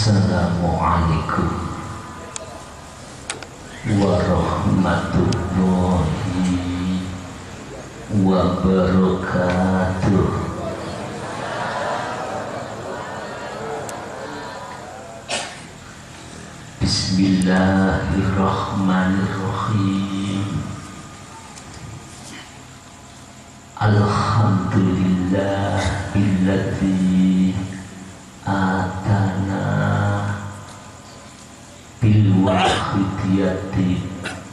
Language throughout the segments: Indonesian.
Assalamualaikum warahmatullahi wabarakatuh. Bismillahirrahmanirrahim. Alhamdulillahilladzi atana bil wahidiyati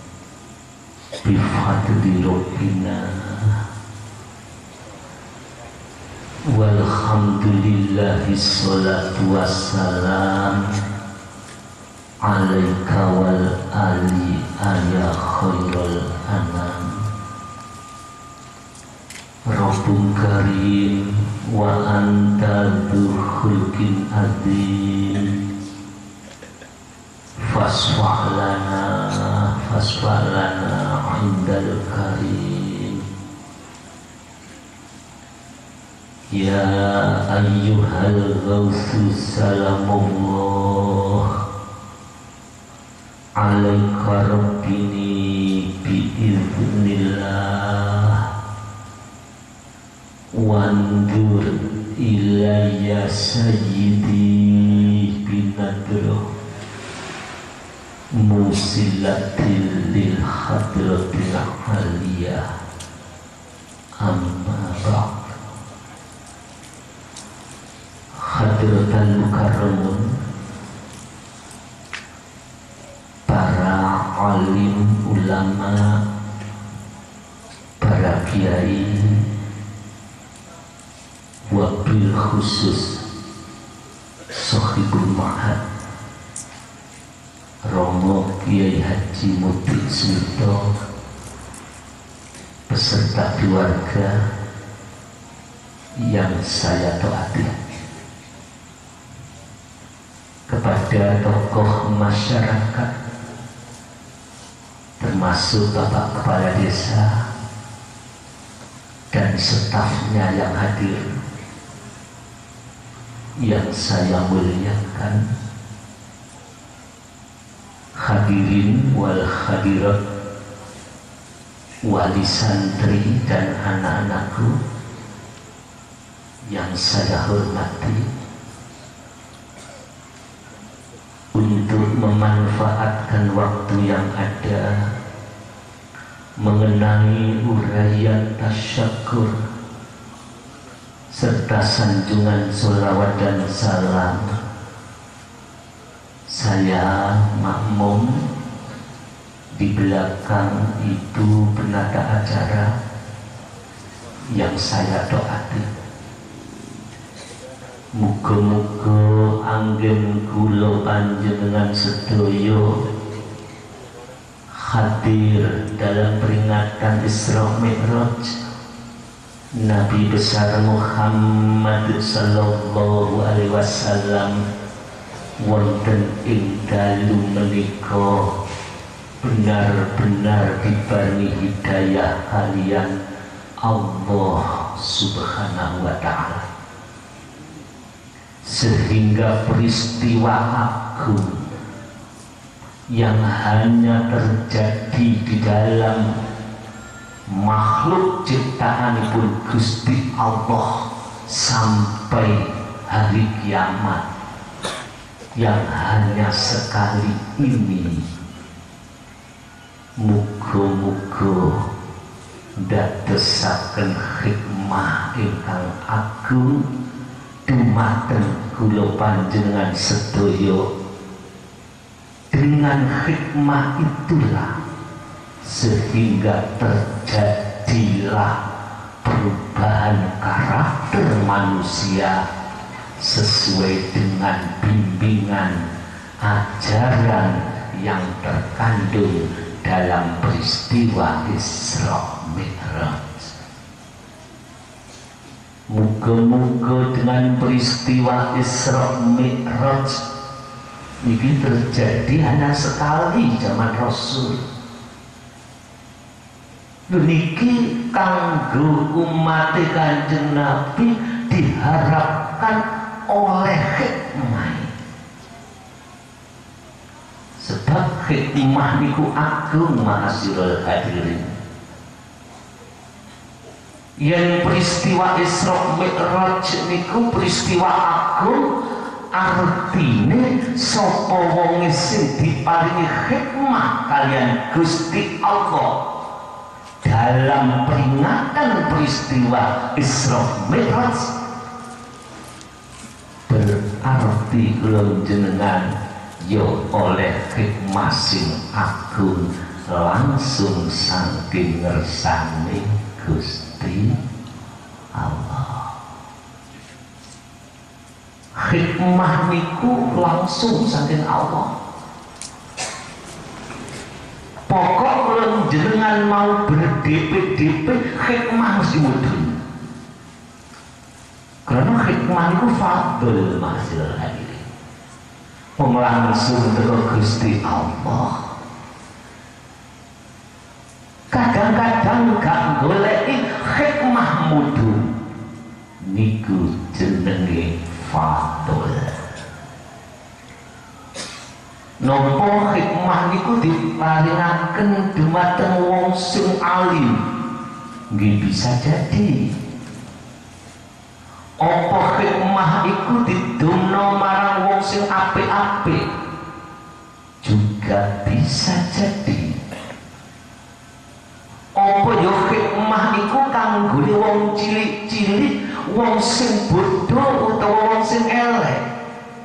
bifadli rabbina walhamdulillahi sholatu wassalam alaika wal ali ya khairul anam. Rabbun karim wa anta dzu khulqin adzim fasfah lana indal karim. Ya ayyuhal ghawthu salamullah alaika rabbini biiznillah wandur ilayya sayyidi binadroh musilatil lil hadratil aliyah amma ba'd. Hadratal mukarramun, para alim ulama, para kiai, wabil khusus Sohibul Ma'had Romo Kiai Haji Muti Smito beserta keluarga yang saya taati, kepada tokoh masyarakat termasuk Bapak Kepala Desa dan stafnya yang hadir, yang saya muliakan, hadirin wal hadirat, wali santri dan anak-anakku yang saya hormati. Untuk memanfaatkan waktu yang ada mengenai uraian tasyakur serta sanjungan sholawat dan salam, saya makmum di belakang itu penata acara yang saya doakan. Muga-muga anggen kula panjenengan sedaya hadir dalam peringatan Isra Mi'raj Nabi besar Muhammad sallallahu alaihi wasallam wonten ing dalu menika benar-benar diparingi hidayah kalian Allah Subhanahu wa ta'ala, sehingga peristiwa agung yang hanya terjadi di dalam makhluk ciptaanipun Gusti Allah sampai hari kiamat yang hanya sekali ini, muga-muga dadosaken hikmah ingkang agung dumateng kula panjenengan sedaya. Dengan hikmah itulah sehingga terjadilah perubahan karakter manusia sesuai dengan bimbingan ajaran yang terkandung dalam peristiwa Isra Mi'raj. Muga-muga dengan peristiwa Isra Mi'raj ini terjadi hanya sekali zaman Rasul. Niki kanggo umat Kanjeng Nabi diharapkan oleh hikmah Sebab hikmah niku agung ma'asyiral hadirin. Yen peristiwa Isra Mi'raj niku peristiwa agung, artine sapa wong sing diparingi hikmah kalian Gusti Allah dalam peringatan peristiwa Isra Mi'raj, berarti kula jenengan yo oleh hikmah sing agung langsung saking ngersane Gusti Allah. Hikmah niku langsung saking Allah. Pokok kula jenengan mau berdp-dp hikmah mesti mudhun. Karena hikmah niku fadl masil hadirin. Langsung terus Gusti Allah. Kadang-kadang gak goleki hikmah mudhun niku jenenge fadl. Napa hikmah niku diparingaken dumateng wong sing alim? Nggih bisa jadi. Apa hikmah iku didumno marang wong sing apik-apik? Juga bisa jadi. Apa yo hikmah iku kanggone wong cilik-cilik, wong sing bodoh utawa wong sing elek?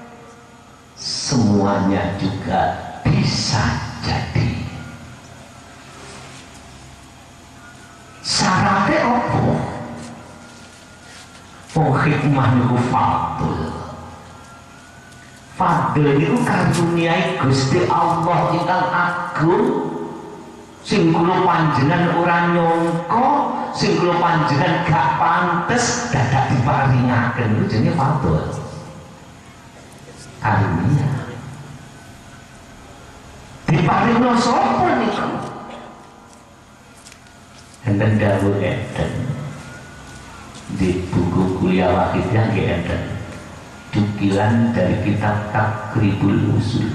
Semuanya juga bisa jadi. Syaratnya apa? Oh, hikmah niku fadl. Fadl niku karuniai Gusti Allah ingkang agung, sing kula panjenengan ora nyangka, sing kula panjenengan gak pantes dadak diparingaken, niku jenenge fadl. Karunia. Diparingno sapa niku? Enten dawuh enten di buku kuliah wakidnya enten cukilan dari kitab Takribul Usul.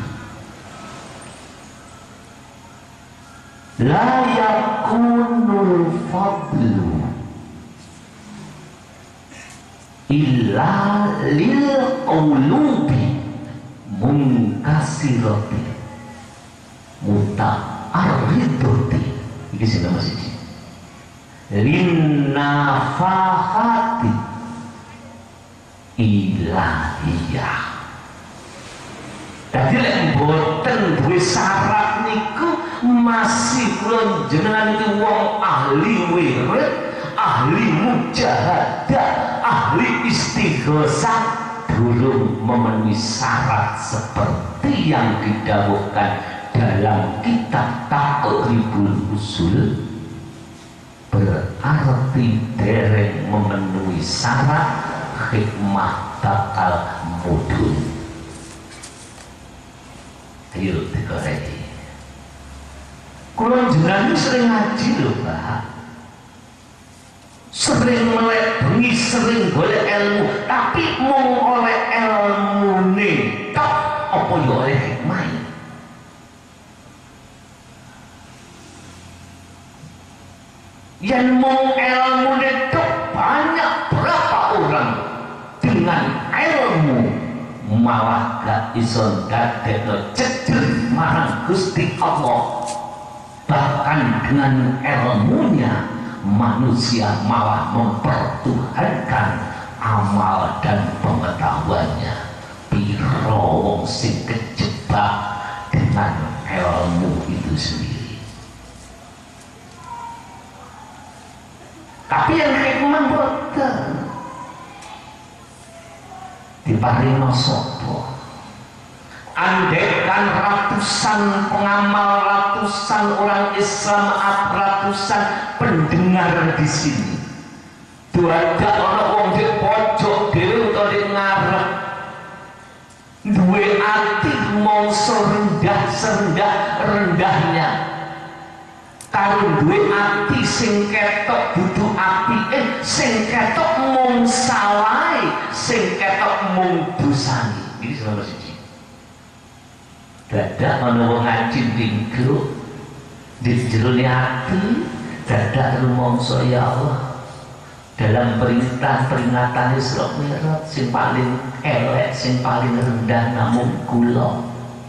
La yakunul fadlu illa lil qulubi munkasirati muta'arridati. Iki sing nama siji. Linnafahati ilahiyah. Dadi lek mboten duwe syarat niku masih kula jenengan iki wong ahli wirid, ahli mujahadah, ahli istighosah, belum memenuhi syarat seperti yang didhawuhkan dalam kitab Takribul Usul. Berarti dereng memenuhi syarat hikmah bakal mudhun. Ayo dikoreki. Kula jenengan sering ngaji lho, Pak. Sering melek bengi, sering golek ilmu, tapi mung oleh ilmune tok apa ya oleh hikmah. Yang mau ilmu itu banyak, berapa orang dengan ilmu malah gak iso dadekno cedhek marang Gusti Allah. Bahkan dengan ilmunya manusia malah mempertuhankan amal dan pengetahuannya. Piro wong sing kejebak dengan ilmu itu sendiri. Tapi yang hikmah boten diparingi sapa? Andaikan ratusan pengamal, ratusan orang Islam, ratusan pendengar di sini, ada orang wong di pojok dhewe utawa di ngarep, duwe ati mongso rendah-rendahnya, karo duwe ati sing ketok dudu apike, sing ketok mung salahe, sing ketok mung dosane. Iki salah siji. dadak ana wong ngaji tinggo di jerone ati, dadak rumangsa ya Allah dalam perintah peringatan Isra Mi'raj sing paling elek, sing paling rendah namung kula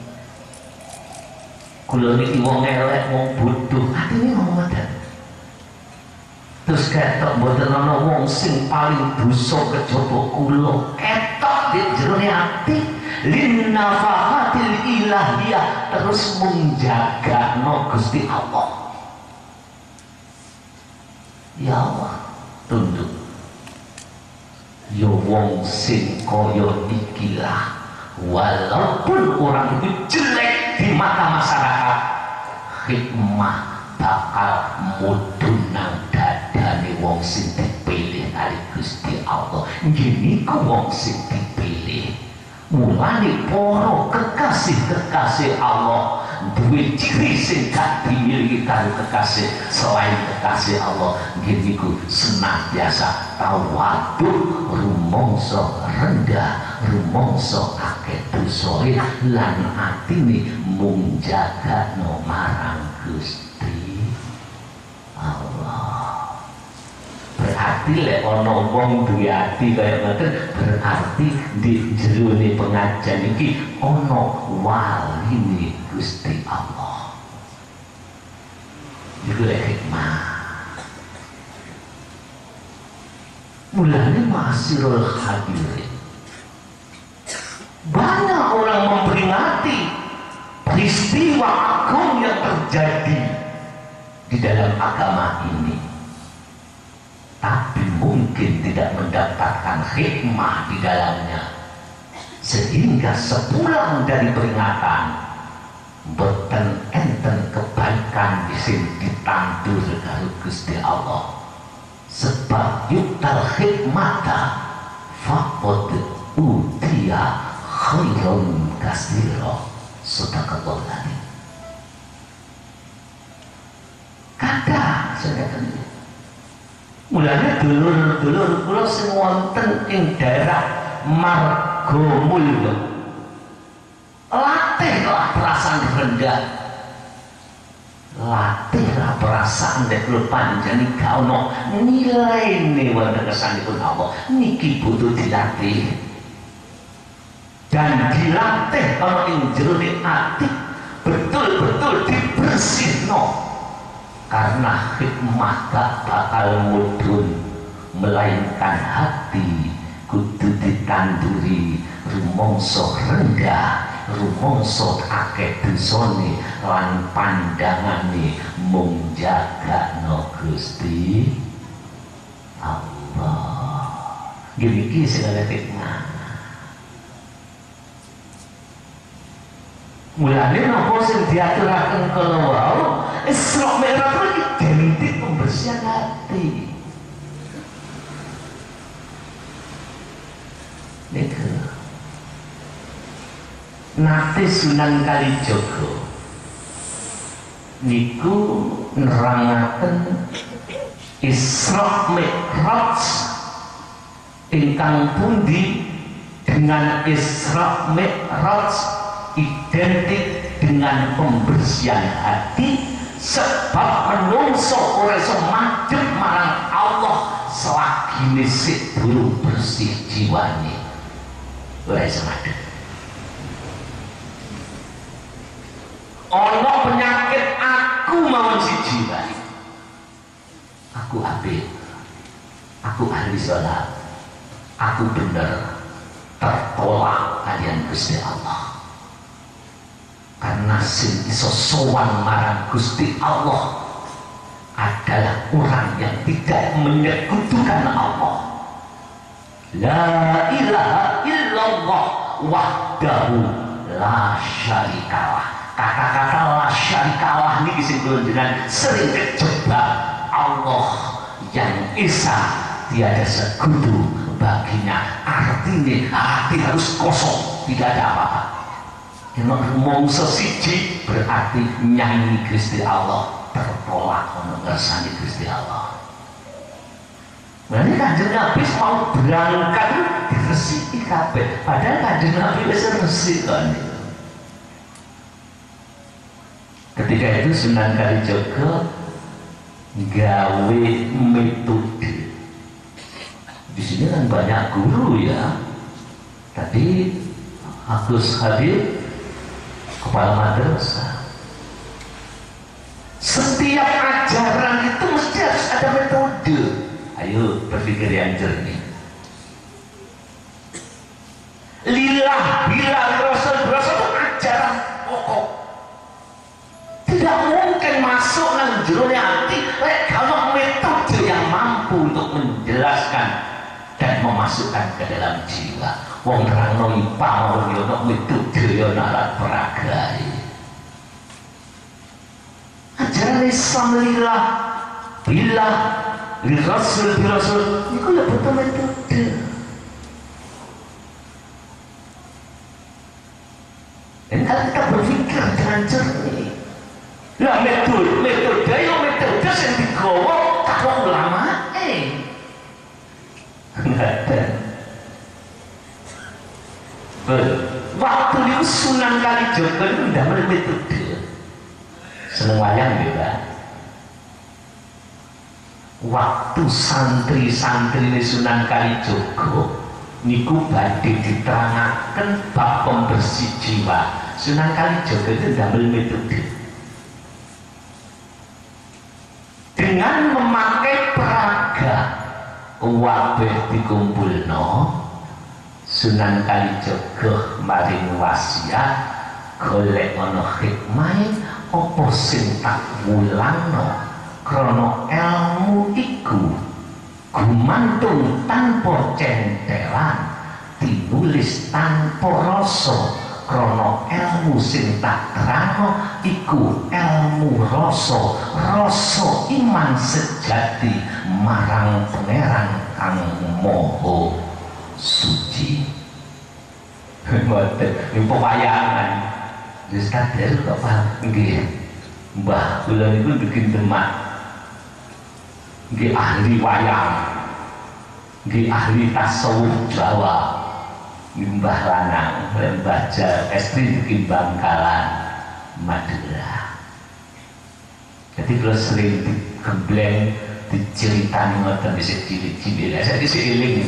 niki wong elek, wong bodoh, atine ngomong ngoten. Terus ketok mboten ana wong sing paling dosa kejaba kula, ketok di jerone ati lin nafahatil ilahiyah, terus menjagano Gusti Allah. Ya Allah, tunduk yo wong sing kaya ikilah, walaupun orang itu jelek di mata masyarakat, hikmah bakal mudhunang dadane wong sing dipilih kali Gusti Allah. Gini ku wong sing dipilih, mulane para kekasih Allah duwe ciri sing gak dimiliki karo kekasih selain kekasih Allah. Gini ku senantiasa tawadhu, rumangsa rendah, rumangsa akeh dosane lan atine mung jagano marang Gusti Allah. Berarti lek ana wong duwe ati kaya ngoten, berarti di jerone pengajian iki ana waline Gusti Allah. Iku lek hikmah. Mulane masirul hadirin, banyak orang memperingati peristiwa agung yang terjadi di dalam agama ini, tapi mungkin tidak mendapatkan hikmah di dalamnya, sehingga sepulang dari peringatan boten enten kebaikan sing ditandur karo Gusti Allah. Sebab yutal hikmata faqad utiya khairan katsira. Sadaqallahu alazim. Kadang sedekah mulane dulur-dulur kula sing wonten ing daerah Margomulyo, latihlah perasaan rendah, latihlah perasaan nek kula panjenengan gak ono nilaine wonten kersanipun Allah, niki butuh dilatih. Dan dilatih kalau ing jerone ati betul-betul dibersihno, karena hikmah gak bakal mudhun, melainkan hati kudu ditanduri rumangsa rendah, rumangsa akeh dosane lan pandangane mung jagano Gusti Allah. Gini iki sing ana hikmah. Mulane napa sing diaturaken kala wau Isra Mi'raj identik pembersihan hati. Niku nate Sunan Kalijaga niku nerangaken Isra Mi'raj ingkang pundi dengan Isra Mi'raj identik dengan pembersihan hati, sebab menungso ora iso madhep marang Allah selagi nisik durung bersih jiwane, ora iso madhep. Ana penyakit aku mawon siji wae, aku apik, aku ahli salat, aku bener tertolak kalian Gusti Allah. Karena sing iso sowan marang Gusti Allah adalah orang yang tidak menyekutukan Allah. La ilaha illallah wahdahu la syarikalah. Kata-kata la syarikalah ini sing kula jenengan sering kejebak. Allah yang esa, tiada sekutu baginya. Artinya hati harus kosong, tidak ada apa-apa. Yang mongso siji berarti nyanyi Gusti Allah, tertolak ono ngersani Gusti Allah. Berarti Kanjeng Nabi mau berangkat diresiki kabeh, padahal Kanjeng Nabi wis resik kok niku. Ketika itu Sunan Kalijaga gawe metode. Di sini kan banyak guru ya. Tadi Agus hadir, kepala madrasah. Setiap ajaran itu mesti harus ada metode. Ayo berpikir yang jernih. Lillah, billah, rasul itu ajaran pokok. Tidak mungkin masuk nang jero hati kalau metode yang mampu untuk menjelaskan dan memasukkan ke dalam jiwa. Wong nerangno IPA wong yo metode yo alat peragai. Ajaran Islam lillah, billah, rasul itu ya butuh metode. Dan kalau kita berpikir dengan jernih, lah metode yang digawa karo ulama nggak ada. Waktu itu Sunan Kalijaga itu udah metode seneng wayang beda. Waktu santri-santri ini Sunan Kalijaga niku badhe diterangaken bab pembersih jiwa. Sunan Kalijaga itu damel metode dengan memakai peraga. Wabeh dikumpulno Sunan Kalijaga maring wasiat golek ana hikmah apa sing tak wulangno krana ilmu iku gumantung tanpa centelan, dinulis tanpa rasa krana ilmu sing tak terangno iku ilmu rasa iman sejati marang Pangeran kang Maha Suci. Mboten niku pewayangan. Wis kadher kok paham nggih. Mbah kula niku bikin demak. Nggih ahli wayang. Nggih ahli tasawuf Jawa. Mbah lanang, Mbah Estri bikin Bangkalan, Madura. Jadi kalau sering digembleng, diceritani ngoten bisa cilik-cilik. Saya disiling.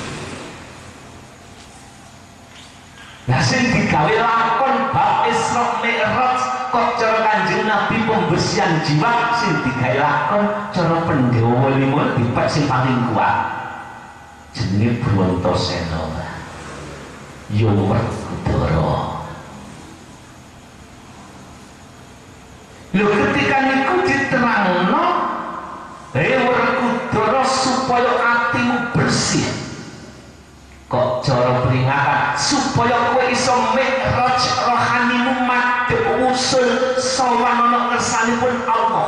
Nah, sing digawe lakon bab Isra Mi'raj kok cara Kanjeng Nabi pembersihan jiwa sing digawe lakon cara Pandhawa lima dipek sing paling kuat. Jenenge Brontasena. Yo Werkudara. Lho ketika niku diterangno Werkudara supaya atimu bersih. Kok cara peringatan supaya kowe iso mi'raj rohanimu madhep usul sowan ana kersanipun Allah.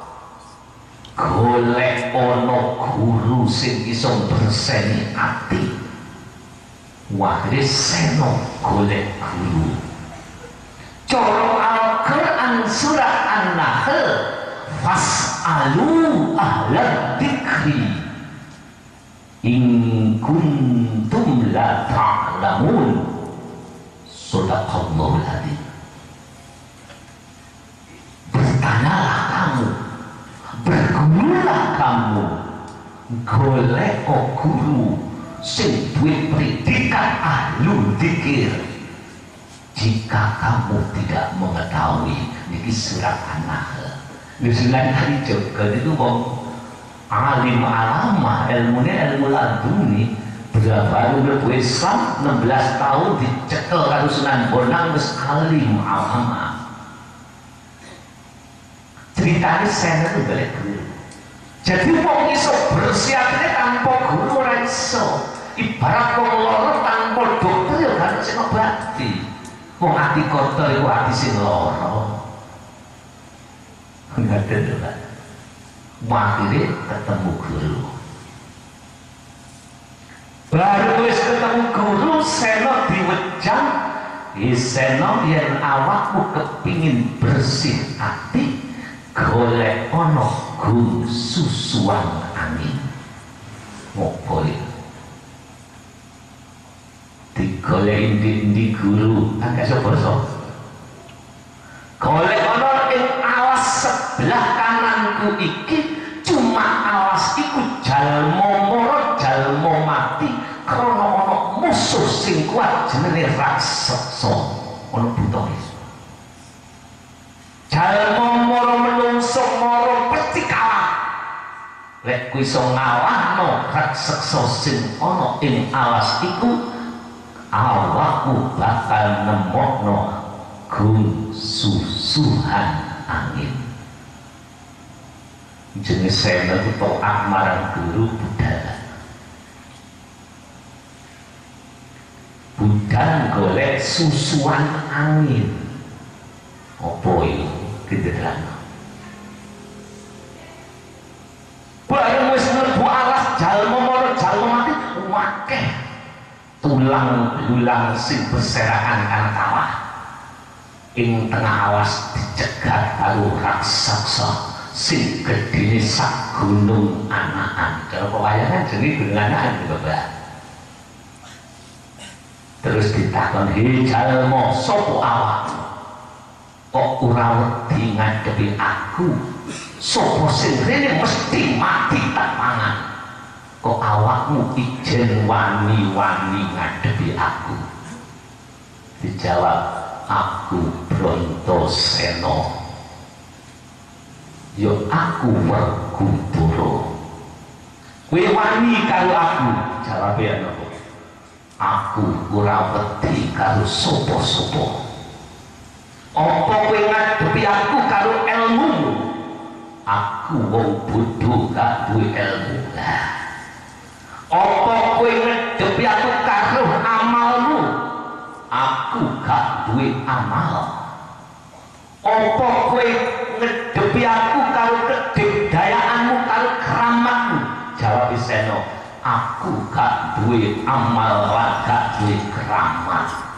Golek ana guru sing iso berseni ati. Wahdhe seno golek guru. Cara Al-Qur'an surat An-Nahl fas'alu ahla dzikri in kuntum la ta'lamun. Shadaqallahul adzim. Bertanyalah kamu, bergurulah kamu, golek guru sing duwe predikat ahlul dzikir. Jika kamu tidak mengetahui, niki surat An-Nahl. Sunan Kalijaga itu wong alim alama, ilmunya ilmu laduni. Baru berbuat Islam 16 tahun dicekel karo Sunan Bonang wis alim alama. Ceritanya saya itu balik guru. Jadi wong iso bersiapnya tanpa guru ora iso. Ibarat wong loro tanpa dokter ya kan sing ngobati. Wong ati kotor iku ati sing lara. Ngoten lho Pak. Akhirnya ketemu guru. Baru wis ketemu guru seno diwejang. Seno yen awakmu kepingin bersih ati, golek ana guru susuan angin. Ngopo iki? Digoleki ndi guru agak sapa-sapa. Golek ana ing sing kuat jenenge raksasa ana buta iso. Jalma mara menungso mara peti kalah. Lek kuwi iso ngalahno raksasa sing ana ing alas iku, awakmu bakal nemokno gun susuhan angin. Jenis saya itu taat marang guru budal. Budal golek susuan angin. Apa itu? Kederaan. Bareng wis mlebu alas jalma mara jalma mati wakeh tulang belulang sing berserakan kan kawah. Ing tengah alas dicegat karo raksasa sing gedene sak gunung anakan. Cara pewayangan jenenge gunung anakan Bapak. Terus ditakon, "Hei jalma, sapa awakmu? Kok ora wedi ngadepi aku? Sapa sing rene mesti mati tak mangan? Kok awakmu ijen wani-wani ngadepi aku?" Dijawab, "Aku Brontasena. Yo aku Werkudara. Kowe wani karo aku?" Jawabe ana apa? "Aku ora wedi karo sapa-sapa. Apa kowe ngadepi aku karo ilmumu? Aku wong bodho gak duwe ilmu. Apa kowe ngadepi aku karo amalmu? Aku gak duwe amal. Apa kowe ngedepi aku karo kedikdayaanmu, karo keramatmu?" Jawab Sena, "Aku gak duwe amal lan gak duwe keramat."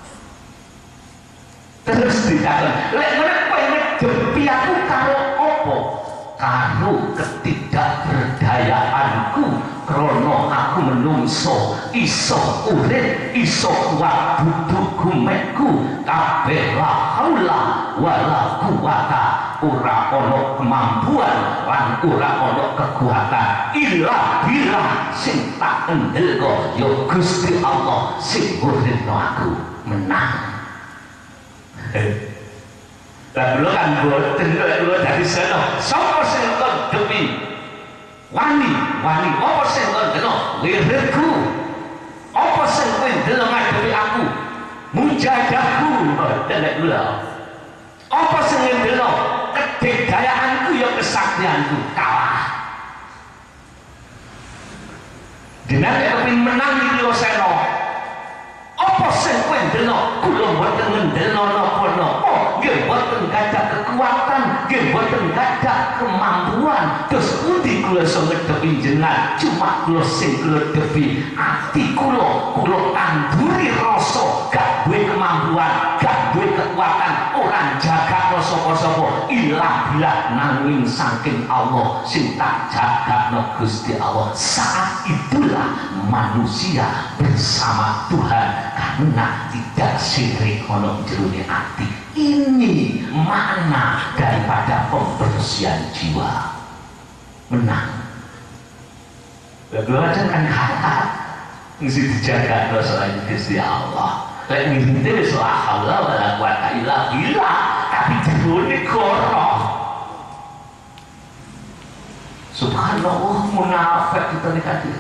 Terus ditakon, "Lek ngene kowe ngedepi aku karo apa?" "Karo ketidakberdayaanku, krana aku menungso iso urip, iso kuat duduk gumekku, kabeh la haula wala quwata, ora ana kemampuan lan ora ana kekuatan illa billah sing tak endelko ya Gusti Allah sing nguripno aku." Menang. Lah kula kan boten kula dadi sena. Sapa sing demi wani apa sing kono wiridku? Apa sing kowe delok ngadepi aku? Mujadahku delek kula. Apa sing delok kedikdayaanku ya kesaktianku kalah. Jenenge kepin menang iki lho sena. Apa sing kowe delok kula mboten ngendelno napa-napa, nggih mboten gadah kekuatan, nggih mboten gadah kemampuan. Terus pundi kula iso ngedepi jenengan? Cuma kula sing kula depi ati kula tanduri rasa gak duwe kemampuan, gak duwe kekuatan, ora jaga sapa-sapa ilah billah nanging saking Allah sing tak jagakno Gusti Allah. Saat itulah manusia bersama Tuhan karena tidak syirik ono jerone hati. Ini makna daripada pembersihan jiwa. Menang. Lalu kan kata mesti dijaga selain Gusti Allah. Lek ngintip wis la haula wala quwata illa billah, tapi jerone goroh. Subhanallah, munafik kita dikasih.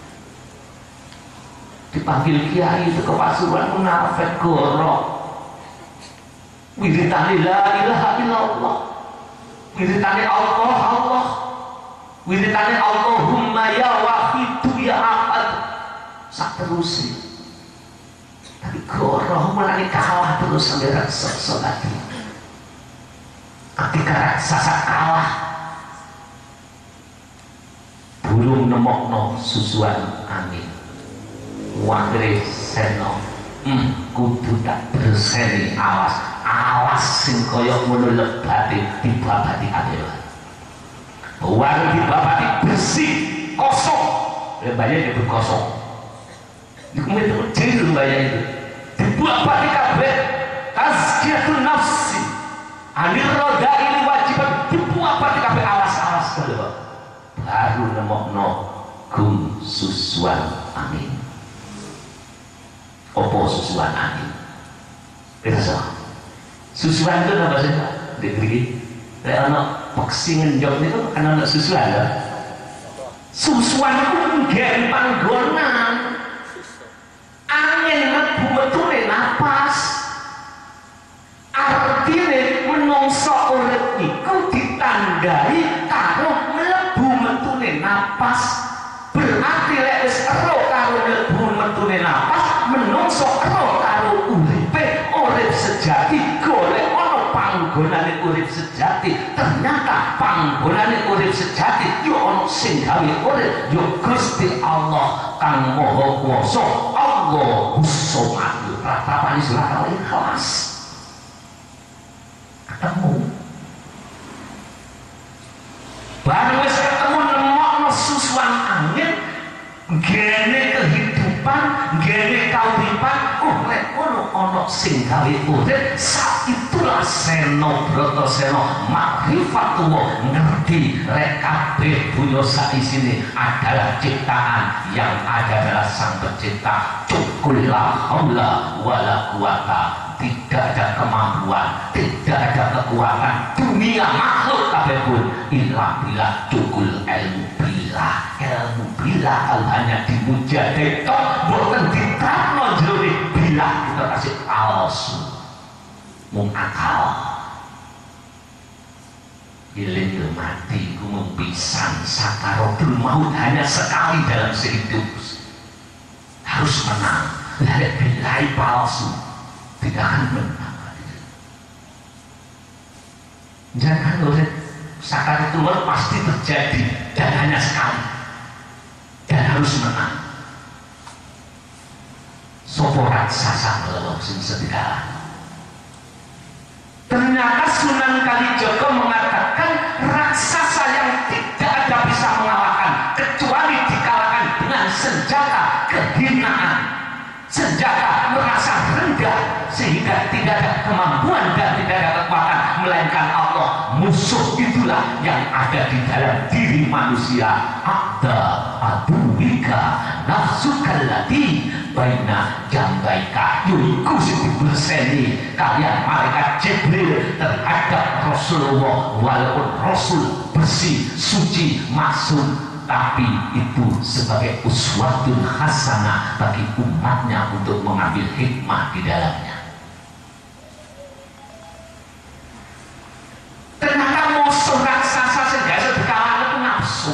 Dipanggil kiai itu ke Pasuruan munafik goroh. Wiritane la ilaha illallah, wiritane Allah Allah, wiritane Allahumma ya wahidu ya ahad, sak terusi. Tapi goroh mulai kalah terus sampai raksasa tadi. Ketika raksasa kalah, burung nemokno susuan angin. Wakil Sena, kudu tak berseni awas sing kaya ngono lebati dibabati kabeh. Warung dibabati bersih, kosong. Lembahnya itu kosong. Itu jadi lembahnya itu dibabati kabeh. Tazkiyatun nafsi anir roda ini wajiban dibabati kabeh awas kalau baru nemokno gum susuan angin. Opo susuan angin itu susuan itu apa sih Pak? Dikri kayak anak peksi ngenjok itu kan anak susuan ya susuan itu enggak panggonan angin mlebu metune napas artinya menungso urip iku ditandai karo mlebu metune napas berarti lek wis ero karo mlebu metune napas menungso ero karo uripe urip sejati golek ana panggonane urip sejati ternyata panggonane urip sejati yo ana sing gawe urip yo Gusti Allah kang maha kuwasa Allahus Somad ratapane surat Al-Ikhlas ketemu bareng wis ketemu nemokno susuan angin gene kehidupan gene kauripan lek ono ana sing gawe urip sak itulah Seno Bratasena makrifatullah ngerti lek kabeh dunya sak isine adalah ciptaan yang ada adalah sang pencipta cukul la haula wala quwata tidak ada kemampuan tidak ada kekuatan dunia makhluk kabeh pun illa billah cukul ilmu bila hanya dimuja detok bukan diterapno jero bila kita kasih palsu mung akal iling mati ku mempisan sakaratul maut hanya sekali dalam sehidup harus menang dari bilai palsu tidak akan menang jangan oleh sakaratul maut pasti terjadi dan hanya sekali dan harus menang sopo raksasa melolong sing serigala ternyata Sunan Kalijaga mengatakan raksasa yang tidak ada bisa mengalahkan kecuali dikalahkan dengan senjata kehinaan senjata merasa rendah sehingga tidak ada kemampuan dan tidak ada kekuatan melainkan Allah musuh itulah yang ada di dalam diri manusia ada aduwika nafsukallati baina jambaika yaiku sing diberseni kalian malaikat Jibril terhadap Rasulullah walaupun Rasul bersih suci maksum tapi itu sebagai uswatun hasanah bagi umatnya untuk mengambil hikmah di dalamnya. Ternyata musuh raksasa segala dikalahkan itu nafsu.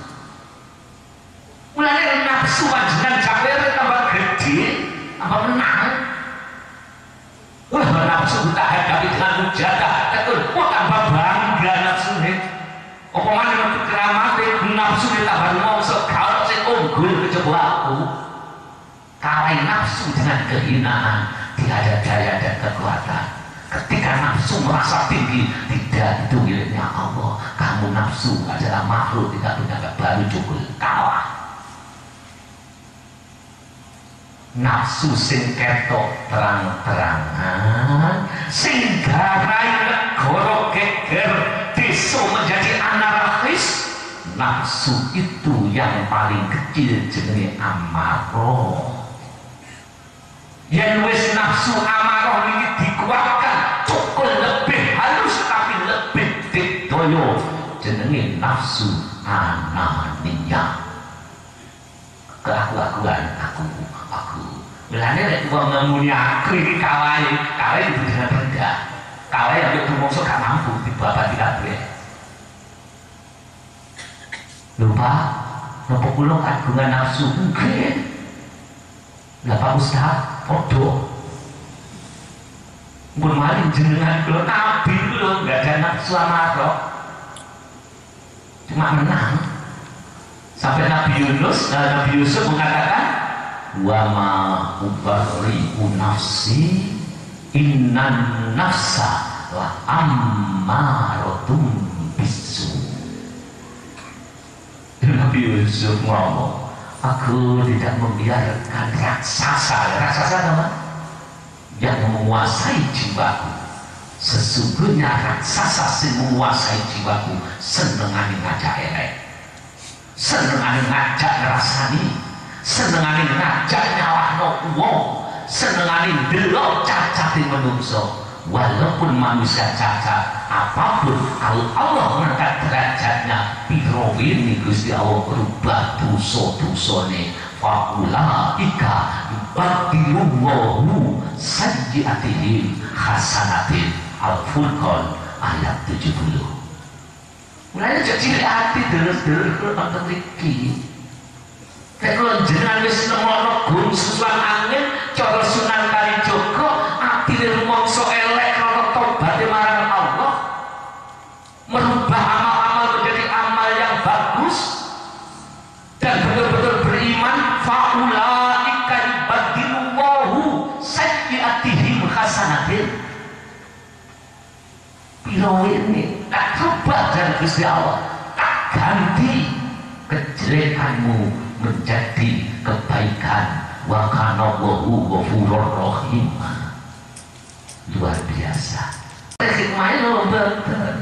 Mulai nafsu panjenengan jawab tambah gede, tambah menang. Wah nafsu kita hadapi dengan mujadah, betul. Wah tambah bangga nafsu ini. Apa mana untuk keramat nafsu ditambah mau segala sing unggul kecoba aku. Kalah nafsu dengan kehinaan, tidak ada daya dan kekuatan. Ketika nafsu merasa tinggi, tidak itu miliknya Allah. Kamu nafsu adalah makhluk tidak punya baru cukup kalah. Nafsu sing ketok terang-terangan, sing garai negara geger, desa menjadi anarkis. Nafsu itu yang paling kecil jenenge amarah. Yang wis nafsu amarah ini dikuatkan cukup lebih halus tapi lebih ditoyo jenenge nafsu ananiyah. Keaku-akuan aku belanya lek wong ngemuni aku iki kawae itu dengan rendah kawae yang rumangsa gak mampu dibabati kabeh lupa napa kula kagungan nafsu nggih lha Pak Ustaz podo mun maling jenengan kula nabi kula enggak ada nafsu amarah cuma menang sampai Nabi Yusuf mengatakan wa ma ubarri'u nafsi innan nafsa la ammaratun bisu. Nabi Yusuf ngomong aku tidak membiarkan raksasa apa? Yang menguasai jiwaku. Sesungguhnya raksasa yang menguasai jiwaku senengane ngajak elek, senengane ngajak ngrasani, senengane ngajak nyalahno wong, senengane ndelok cacate menungso. Walaupun manusia cacat apapun, kalau Allah mengangkat derajatnya piro ini Gusti Allah berubah dosa-dosane. Faulaika yubadilullahu sayyi'atihim hasanatin. Al-Furqan ayat 70. Mulane aja cilik ati terus-terus wonten mriki. Kayak kalau jenengan wis nemono gun susulan angin cara Sunan Kalijaga atine rumangsa elek karo tobat marang Allah, merubah amal-amal menjadi amal yang bagus dan betul-betul beriman. Faulaika yubadilullahu sayyi'atihim hasanatin. Piro ini tak rubah dari Gusti Allah, tak ganti kejelekanmu menjadi kebaikan. Wa kana Allahu ghafurur rahim. Luar biasa. Hikmahnya lo betul.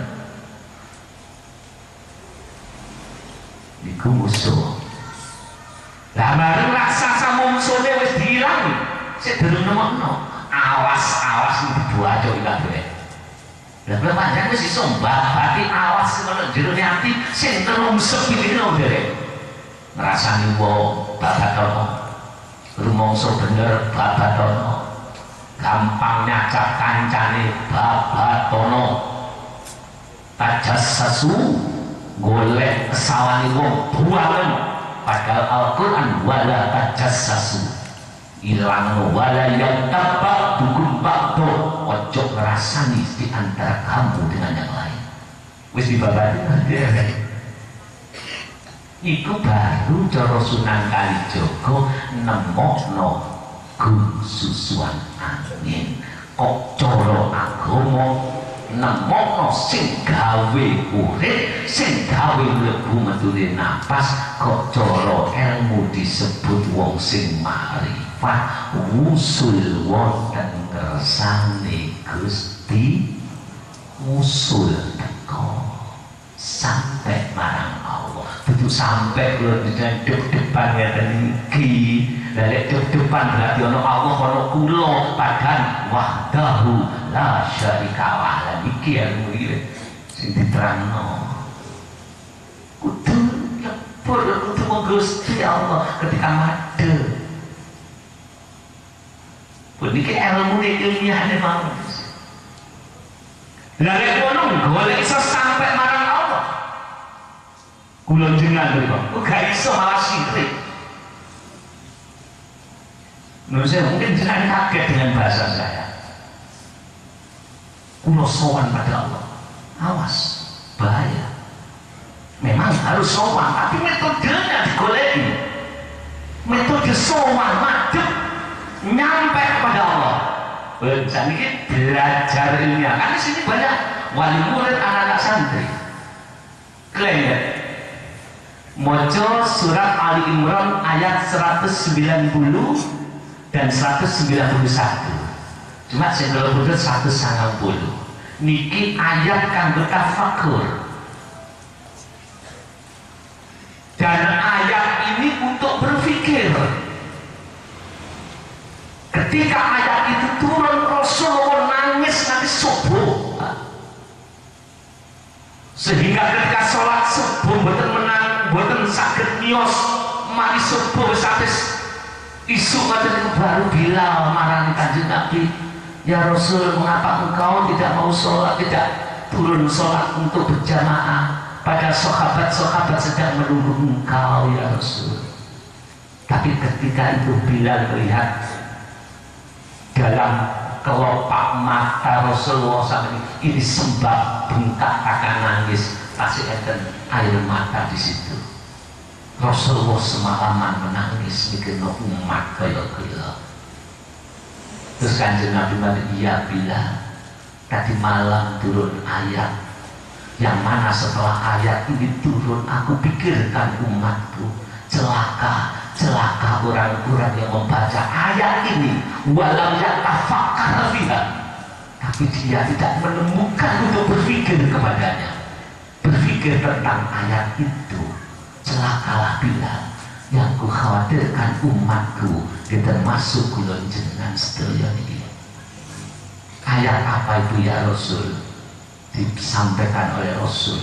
Iku musuh. Lah bareng raksasa musuhnya wis diilang. Sik durung nemokno. Awas iki dibuaco iki kabeh. Lah kula panjang wis iso mbabati awas ngono jero ati sing terungsep iki lho derek. Ngrasani wong babatono. Rumangsa bener babatono. Gampang nyacak kancane babatono. Tajassasu golek kesalahan wong buangan. Padahal Al-Quran wala tajassasu ilang wala yang tabak dukun bakdo. Ojo ngerasani di antara kamu dengan yang lain. Wis dibabati iku baru cara Sunan Kalijaga nemokno susuan angin. Kok cara agama nemokno sing gawe urip, sing gawe mlebu metune napas. Kok cara ilmu disebut wong sing marifat usul wonten kersane Gusti. Usul teko sampai marang Allah. Itu sampai kalau di depan ngeten iki. Dari depan berarti ono Allah ono kula padahal wahdahu la syarika lah. Iki ilmu iki sing diterangno. Kudu lepur kudu Gusti Allah ketika made. Puniki ilmu ilmiah mau. Lah nek ngono golek iso sampai marang Allah. Kula jenengan mriku gak iso malah syirik. Menurut saya mungkin jenengan kaget dengan bahasa saya. Kula sowan pada Allah. Awas, bahaya. Memang harus sowan, tapi metodenya digoleki. Metode sowan madhep nyampe kepada Allah. Jadi ini belajar ilmiah. Karena di sini banyak wali murid anak-anak santri. Klaim ya. Mojo surat Ali Imran ayat 190 dan 191. Cuma saya belum betul 190. Niki ayat kanggo tafakur. Dan ayat ini untuk berpikir. Ketika ayat itu turun, Rasulullah nangis nanti subuh. Sehingga ketika sholat subuh boten menang, boten saged nios mari subuh sampai isu ngoten baru Bilal marani Kanjeng Nabi, ya Rasul, mengapa engkau tidak mau sholat, tidak turun sholat untuk berjamaah, padahal sahabat-sahabat sedang menunggu engkau ya Rasul. Tapi ketika itu Bilal melihat dalam kelopak mata Rasulullah SAW ini sembab bengkak akan nangis, kasih enten air mata di situ. Rasulullah semalaman menangis bikin umat kaya gila. Terus Kanjeng Nabi bilang, iya Bilal, tadi malam turun ayat yang mana setelah ayat ini turun aku pikirkan umatku. Celaka orang-orang yang membaca ayat ini walau yatafakkar fiha, tapi dia tidak menemukan untuk berpikir kepadanya, berpikir tentang ayat itu. Celakalah Bilal yang kukhawatirkan umatku termasuk kula jenengan sedaya niki. Ayat apa itu ya Rasul? Disampaikan oleh Rasul,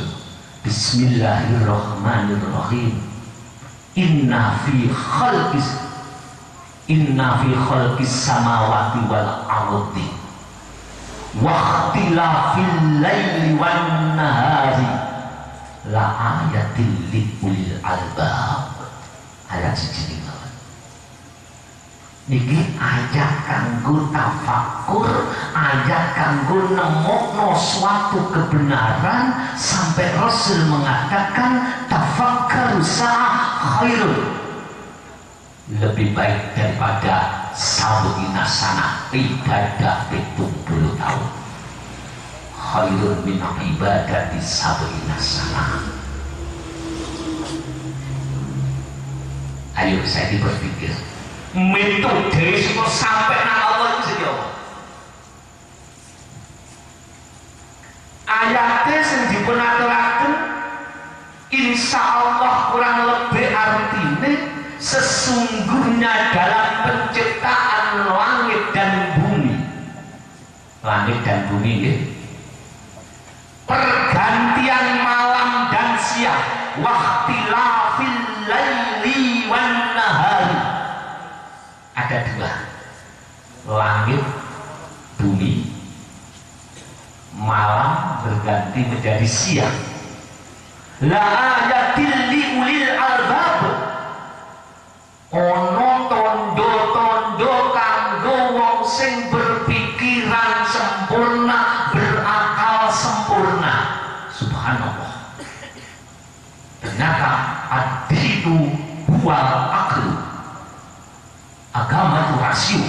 Bismillahirrahmanirrahim. Inna fi khalqis samawati wal ardi wa ikhtilafil laili wan nahari la ayatil liulil albab. Ayat siji niki ayat kanggo tafakkur, ayat kanggo nemokno suatu kebenaran sampai Rasul mengatakan tafakkur khairun, lebih baik daripada sab'ina sanah, ibadah 70 tahun. Khairun min ibadati sab'ina sanah. Ayo saya berpikir metode sing sampai nang Allah itu sing apa? Ayatnya sing dipun aturaken insyaallah kurang lebih artinya sesungguhnya dalam penciptaan langit dan bumi. Langit dan bumi ya. Pergantian malam dan siang, waqtilafil laili wan nahari. Ada dua, langit, bumi, malam berganti menjadi siang. La ayatil liulil albab. Ono tondo-tondo kanggo wong sing berpikiran sempurna, berakal sempurna. Subhanallah. Ternyata ad-dinu huwal aql. Agama itu rasio.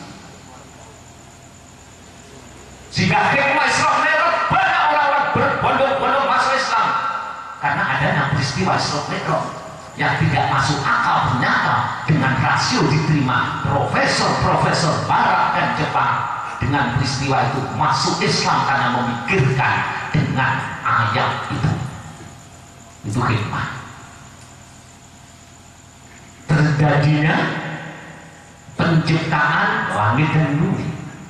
Jika hikmah Islam Mi'raj, banyak orang-orang berbondong-bondong masuk Islam karena adanya peristiwa Isra Mi'raj yang tidak masuk akal. Ternyata dengan rasio diterima profesor-profesor Barat dan Jepang, dengan peristiwa itu masuk Islam karena memikirkan dengan ayat itu. Itu hikmah. Terjadinya penciptaan langit dan bumi.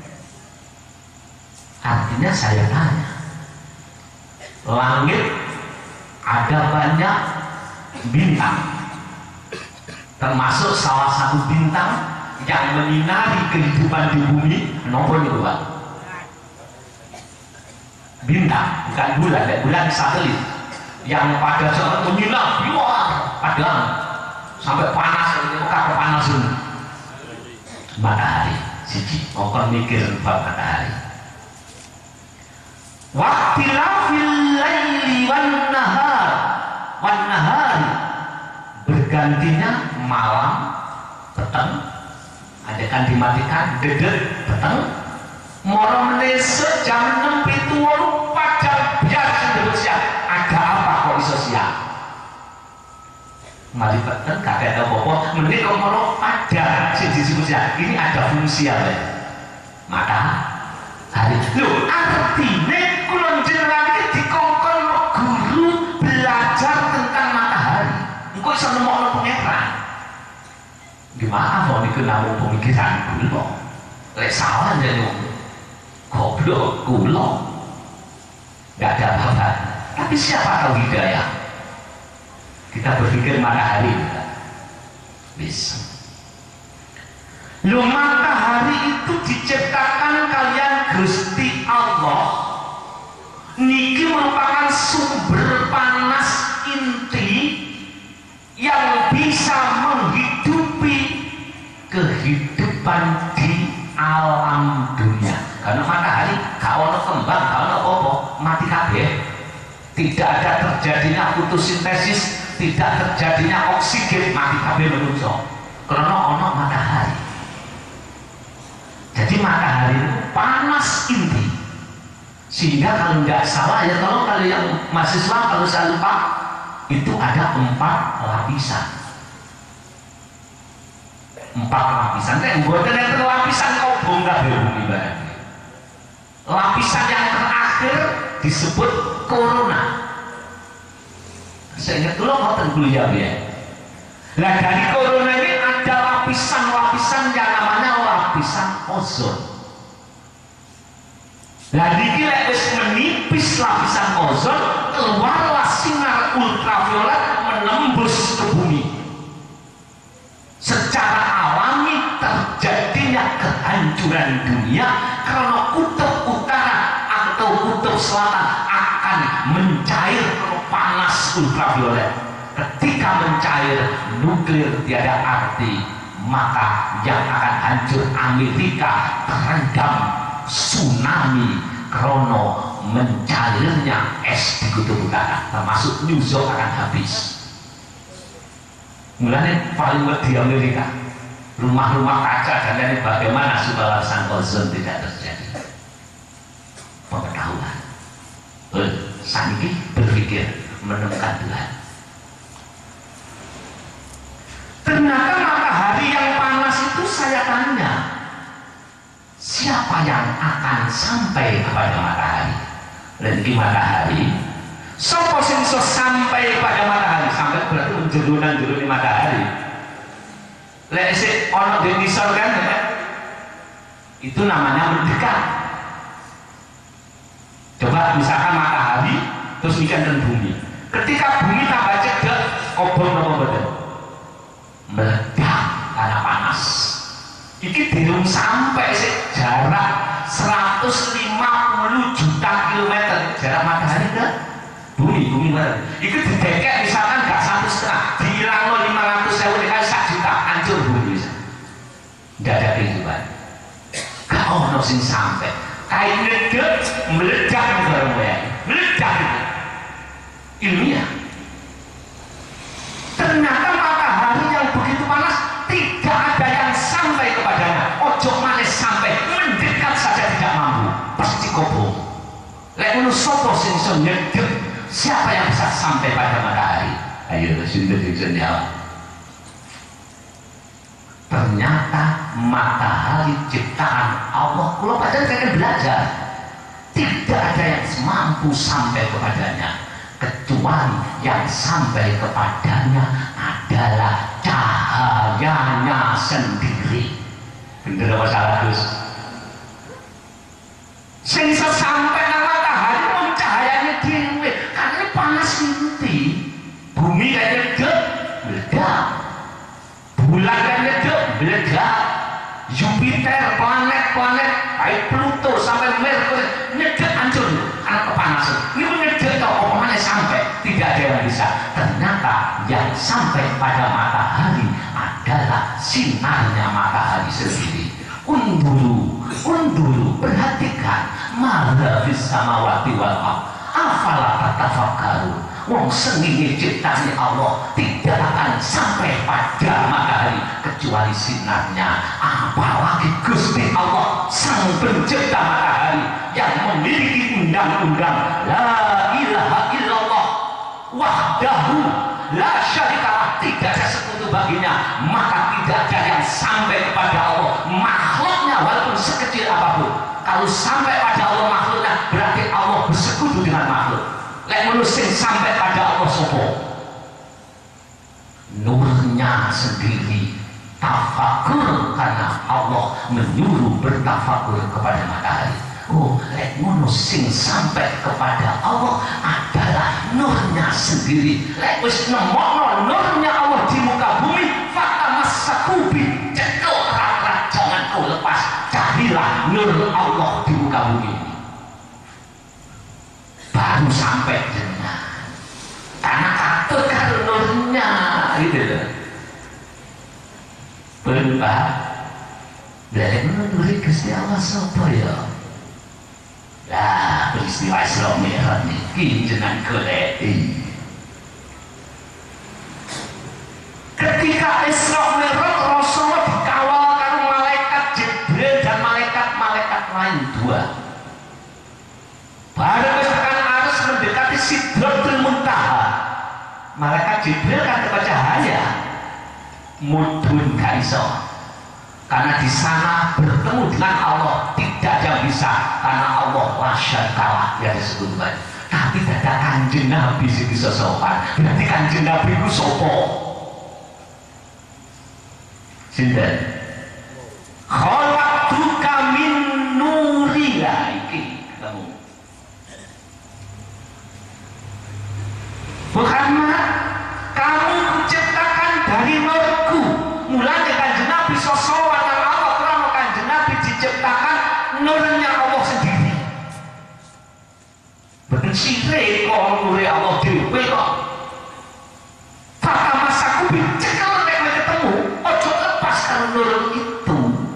Artinya saya tanya, langit ada banyak bintang, termasuk salah satu bintang yang menyinari kehidupan di bumi. Nomor dua, bintang bukan bulan, bulan satelit yang pada saat menyinar luar padang sampai panas, kepanasan. Matahari siji, mongkon mikir bab matahari. Waqtilafil laili wan nahari, bergantinya malam peteng, adekan dimatikan dedet peteng, moro menese jam 6 itu 4 jam biar Indonesia. Ada apa kok iso siang? Mari peteng gak ada apa-apa, mending kok moro ada sing disebutnya. Ini ada fungsi apa? Matahari. Loh, artinya kula jenengan iki dikongkon guru belajar tentang matahari. Engko iso nemokno pangeran. Gimana mau niku namung pemikiran kula? Lek salah jadi goblok kula. Gak ada apa-apa. Tapi siapa tahu hidayah? Kita berpikir matahari bisa. Lu matahari itu diciptakan kalian Gusti Allah. Niki merupakan sumber panas inti yang bisa menghidupi kehidupan di alam dunia. Karena matahari kalau kembang, kalau apa mati kabeh. Tidak ada terjadinya fotosintesis, tidak terjadinya oksigen, mati kabeh menungso. Karena ono matahari. Jadi matahari itu panas inti. Sehingga kalau nggak salah ya, kalau yang mahasiswa kalau saya lupa, itu ada 4 lapisan. 4 lapisan. Yang buatan yang lapisan kau bongkar bumi ibaratnya. Lapisan yang terakhir disebut corona. Saya ingat dulu ngoten kuliah ya. Nah dari corona ini ada lapisan-lapisan yang namanya lapisan ozon. Nah ini wis menipis lapisan ozon, keluarlah sinar ultraviolet menembus ke bumi. Secara alami terjadinya kehancuran dunia karena kutub utara atau kutub selatan akan mencair panas ultraviolet. Ketika mencair, nuklir tiada arti, maka yang akan hancur Amerika terendam tsunami karena mencairnya es di kutub utara, termasuk New York akan habis. Mulanya paling di Amerika, rumah-rumah kaca dan lain bagaimana supaya lapisan ozon tidak terjadi. Pengetahuan. Saniki berpikir menemukan Tuhan. Ternyata matahari yang panas itu saya tanya, siapa yang akan sampai kepada matahari? Lagi matahari. Sopo sing iso sampai pada matahari, sampai berarti menjerunan-jeruni matahari. Lek sik ana di ngisor kan, ya? Itu namanya mendekat. Coba misalkan matahari terus ikan dan bumi. Ketika bumi tambah cedek, obong apa boten? Meledak karena panas. Iki dirung sampai sik jarak 150 juta kilometer jarak matahari ke bumi mana? Itu didekek misalkan gak 1,5, dihilang 500.000 dikali 1 juta, hancur bumi bisa. Gak ada kehidupan. Gak ono sing sampai. Kain ngedek meledak bareng wae. Meledak itu. Ilmiah. Ternyata matahari yang begitu panas tidak ada yang sampai kepadanya. Ojo manis sampai mendekat saja tidak mampu. Pasti kobong. Lek ngono sapa sing iso nyedek? Siapa yang bisa sampai pada matahari? Ayo sinten sing jawab. Ternyata matahari ciptaan Allah. Kalau padahal saya belajar, tidak ada yang mampu sampai kepadanya, kecuali yang sampai kepadanya adalah cahayanya sendiri. Bener apa salah Gus? Sing sampai nang matahari mau cahayanya dhewe, karena panas inti. Bumi kan nyedek, meledak. Bulan kan nyedek, meledak. Jupiter, planet-planet, baik Pluto sampai Merkuri nyedek hancur karena kepanasan. Ini nyedek tau omongannya sampai, tidak ada yang bisa. Ternyata yang sampai pada matahari adalah sinarnya matahari sendiri. Unduru, perhatikan, maha fis samawati wal ardh. Afala tatafakkaru. Wong sengit ciptanya Allah tidak akan sampai pada matahari kecuali sinarnya. Apalagi Gusti Allah sang pencipta matahari yang memiliki undang-undang la ilaha illallah wahdahu la syarikalah, tidak ada sekutu baginya, maka tidak ada yang sampai kepada Allah makhluknya walaupun sekecil apapun. Kalau sampai pada Allah makhluknya berarti Allah bersekutu dengan makhluk. Lek manusia sampai pada Allah sopo nurnya sendiri, tafakur karena Allah menyuruh bertafakur kepada matahari. Oh, lek manusia sampai kepada Allah adalah nurnya sendiri. Lek wis nemokno nurnya Allah di muka bumi, fakta masakubi cekel rat, jangan kau lepas, carilah nur Allah di muka bumi ini. Baru sampai jenah karena katut karo nurnya gitu loh. Berubah dari menurut Gusti Allah sapa ya? Lah peristiwa Isra Mi'raj niki jenengan goleki. Ketika Isra Mi'raj Rasulullah dikawal karo malaikat Jibril dan malaikat-malaikat lain 2. Baru mendekati Sidratul Muntaha, malaikat Jibril kan dapat cahaya, mudun gak iso, karena di sana bertemu dengan Allah tidak ada yang bisa, karena Allah lasyad kalah ya disebut baik. Tapi tidak ada kanjeng Nabi sing bisa sopan, berarti kanjeng Nabi ku sopo? Sinten? Khalaqtuka min nuriya iki kamu. Muhammad, kamu kuciptakan dari nurku. Mulanya Kanjeng Nabi sallallahu alaihi Allah karena Kanjeng Nabi diciptakan nurnya Allah sendiri. Betul sithik kok nure Allah dhewe kok. Fata masaku cekal nek ketemu, ojo lepas karo nur itu.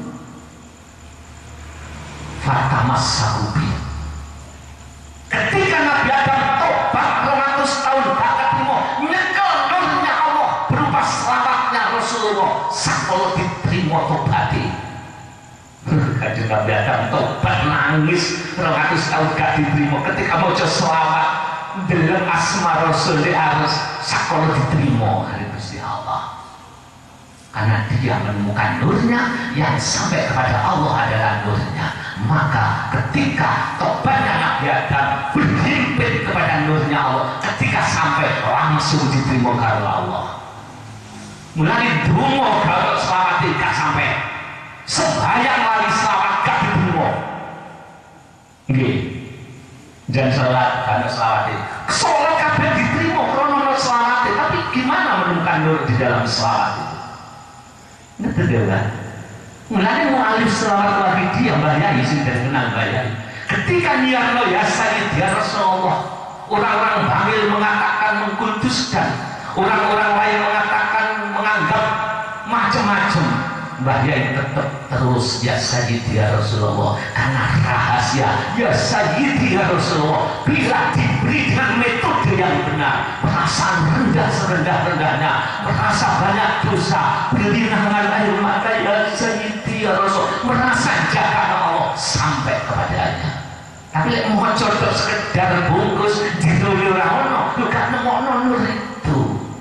Fata masaku. Ketika Nabi Adam tobat 200 tahun gak ketemu, nyekel nurnya Allah berupa selawatnya Rasulullah sakolo diterima tobatnya. Kanjeng Nabi Adam tobat nangis 200 tahun gak diterima. Ketika mau selawat dalam asma Rasulullah harus sakolo diterima dari Gusti Allah. Karena dia menemukan nurnya yang sampai kepada Allah adalah nurnya. Maka ketika tobatnya Nabi Adam berhimpit kepada nurnya Allah, ketika sampai langsung diterima karena Allah. Mulai dungo kalau selawat tidak sampai sembahyang lari selawat gak diterima. Nggih. Jangan salat karena selawat itu. Sholat kabeh diterima krono selawat, tapi gimana menemukan nur di dalam selawat itu? Betul kan? Mulanya mu'alif selawat lagi dia bayai sudah kenal bayai. Ketika niatnya ya Sayyid ya Rasulullah, orang-orang bangil mengatakan mengkultuskan, orang-orang lain mengatakan menganggap macam-macam. Bayai tetap terus ya Sayyid ya Rasulullah karena rahasia ya Sayyid ya Rasulullah bila diberi dengan metode yang benar, merasa rendah serendah-rendahnya, merasa banyak dosa, berlinangan air mata ya Sayyid ya Rasul, merasa jaga Allah sampai kepadanya. Tapi mohon contoh sekedar bungkus ditulis orang ono, gak nemokno nur itu.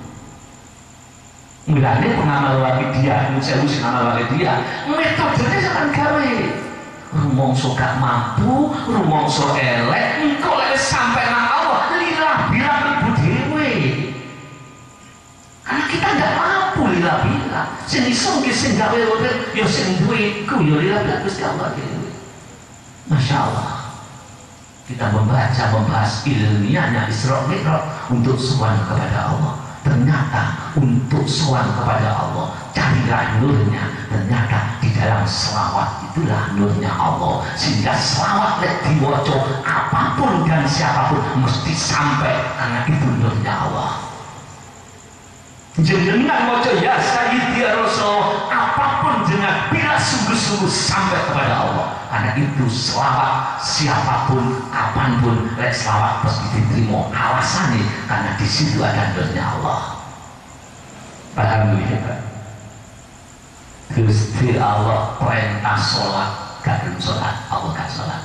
Mulanya pengamal wali dia, saya usin amal wali dia, metodenya jangan gawe. Rumongso gak mampu, rumongso elek, engkau lagi sampai nang Allah, lila bilang ibu dewe. Karena kita nggak mampu lila bilang. Sing iso sing gawe urip, yo sing duwe iku yo lila bilang Gusti Allah dewe. Masya Allah. Kita membahas ilmiahnya Isra Mi'raj untuk sowan kepada Allah. Ternyata untuk sowan kepada Allah carilah nurnya. Ternyata di dalam selawat itulah nurnya Allah, sehingga selawat diwaca apapun dan siapapun mesti sampai karena itu nurnya Allah. Jenengan maca ya Sayyid ya Rasul apapun jenengan bila sungguh-sungguh sampai kepada Allah, karena itu selawat siapapun kapanpun lek selawat pasti diterima. Alasannya karena di situ ada nurnya Allah. Paham ya? Gusti Allah perintah sholat gak belum sholat, Allah gak sholat.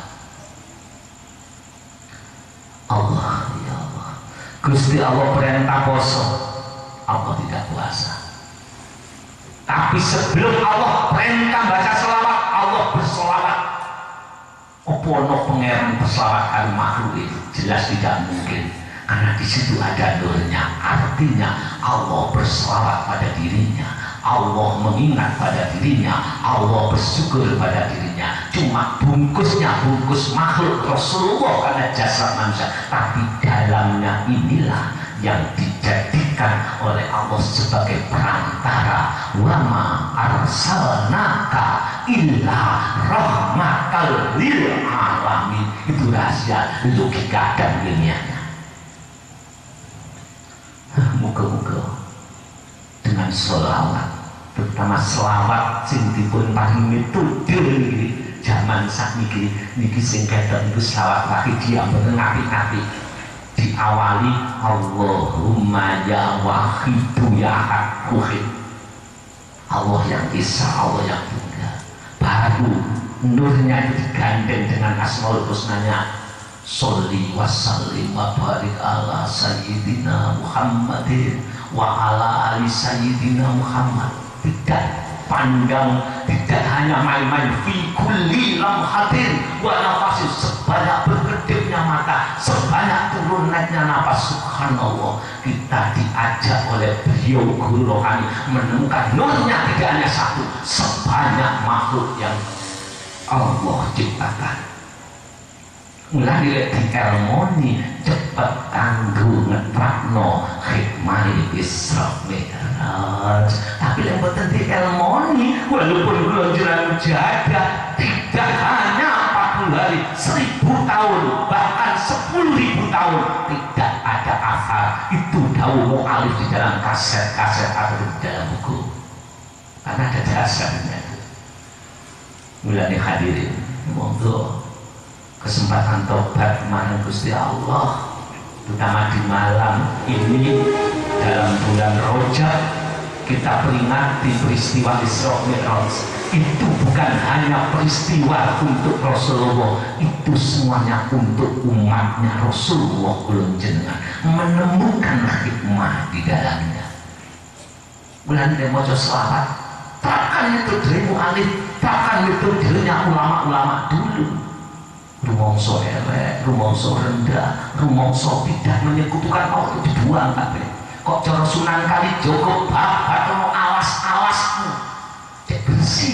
Allah ya Allah. Gusti Allah perintah poso, Allah tidak puasa. Tapi sebelum Allah perintah baca selawat, Allah berselawat. Opono pangeran berselawat kali makhluk itu jelas tidak mungkin, karena di situ ada nurnya. Artinya Allah berselawat pada dirinya, Allah mengingat pada dirinya, Allah bersyukur pada dirinya. Cuma bungkusnya bungkus makhluk Rasulullah karena jasad manusia, tapi dalamnya inilah yang dijadikan oleh Allah sebagai perantara. Wama arsalnaka illa rahmatal lil alamin. Itu rahasia logika dan ilmiahnya. Muga-muga dengan sholawat, terutama selawat sing dipun paringi tudul iki zaman sakniki niki sing ketok niku selawat lagi dia mboten apik-apik. Diawali Allahumma ya wahidu ya haqqi, Allah yang Esa, Allah yang Tunggal. Baru nurnya itu digandeng dengan asmaul husnanya. Sholli wa sallim wa barik ala sayyidina Muhammadin wa ala ali sayyidina Muhammad. Tidak pandang, tidak hanya main-main fi kulli lamhatin wa nafasin, sebanyak berkedipnya mata, sebanyak turun naiknya nafas. Subhanallah, kita diajak oleh beliau guru rohani menemukan nurnya tidak hanya satu, sebanyak makhluk yang Allah ciptakan. Mulai di Elmoni cepat kanggo ngetrakno hikmah Isra Mi'raj. Tapi yang penting di Elmoni, walaupun belum jalan jaga, tidak hanya 40 hari, 1000 tahun, bahkan 10.000 tahun, tidak ada asar. Itu dawuh mu'alif di dalam kaset-kaset atau di dalam buku, karena ada dasarnya. Mulai hadirin, monggo kesempatan tobat kemarin Gusti Allah, terutama di malam ini dalam bulan Rajab, kita peringati peristiwa Isra Mi'raj. Itu bukan hanya peristiwa untuk Rasulullah, itu semuanya untuk umatnya Rasulullah ulun jenengan, menemukan hikmah di dalamnya. Bulan dia maca selawat, takkan itu dari mu'alif, takkan itu dirinya ulama-ulama dulu. Rumongso elek, rumongso rendah, rumongso tidak menyekutukan Allah, itu dibuang kabeh. Kok cara Sunan Kalijaga babat ono alas-alasmu cek bersih,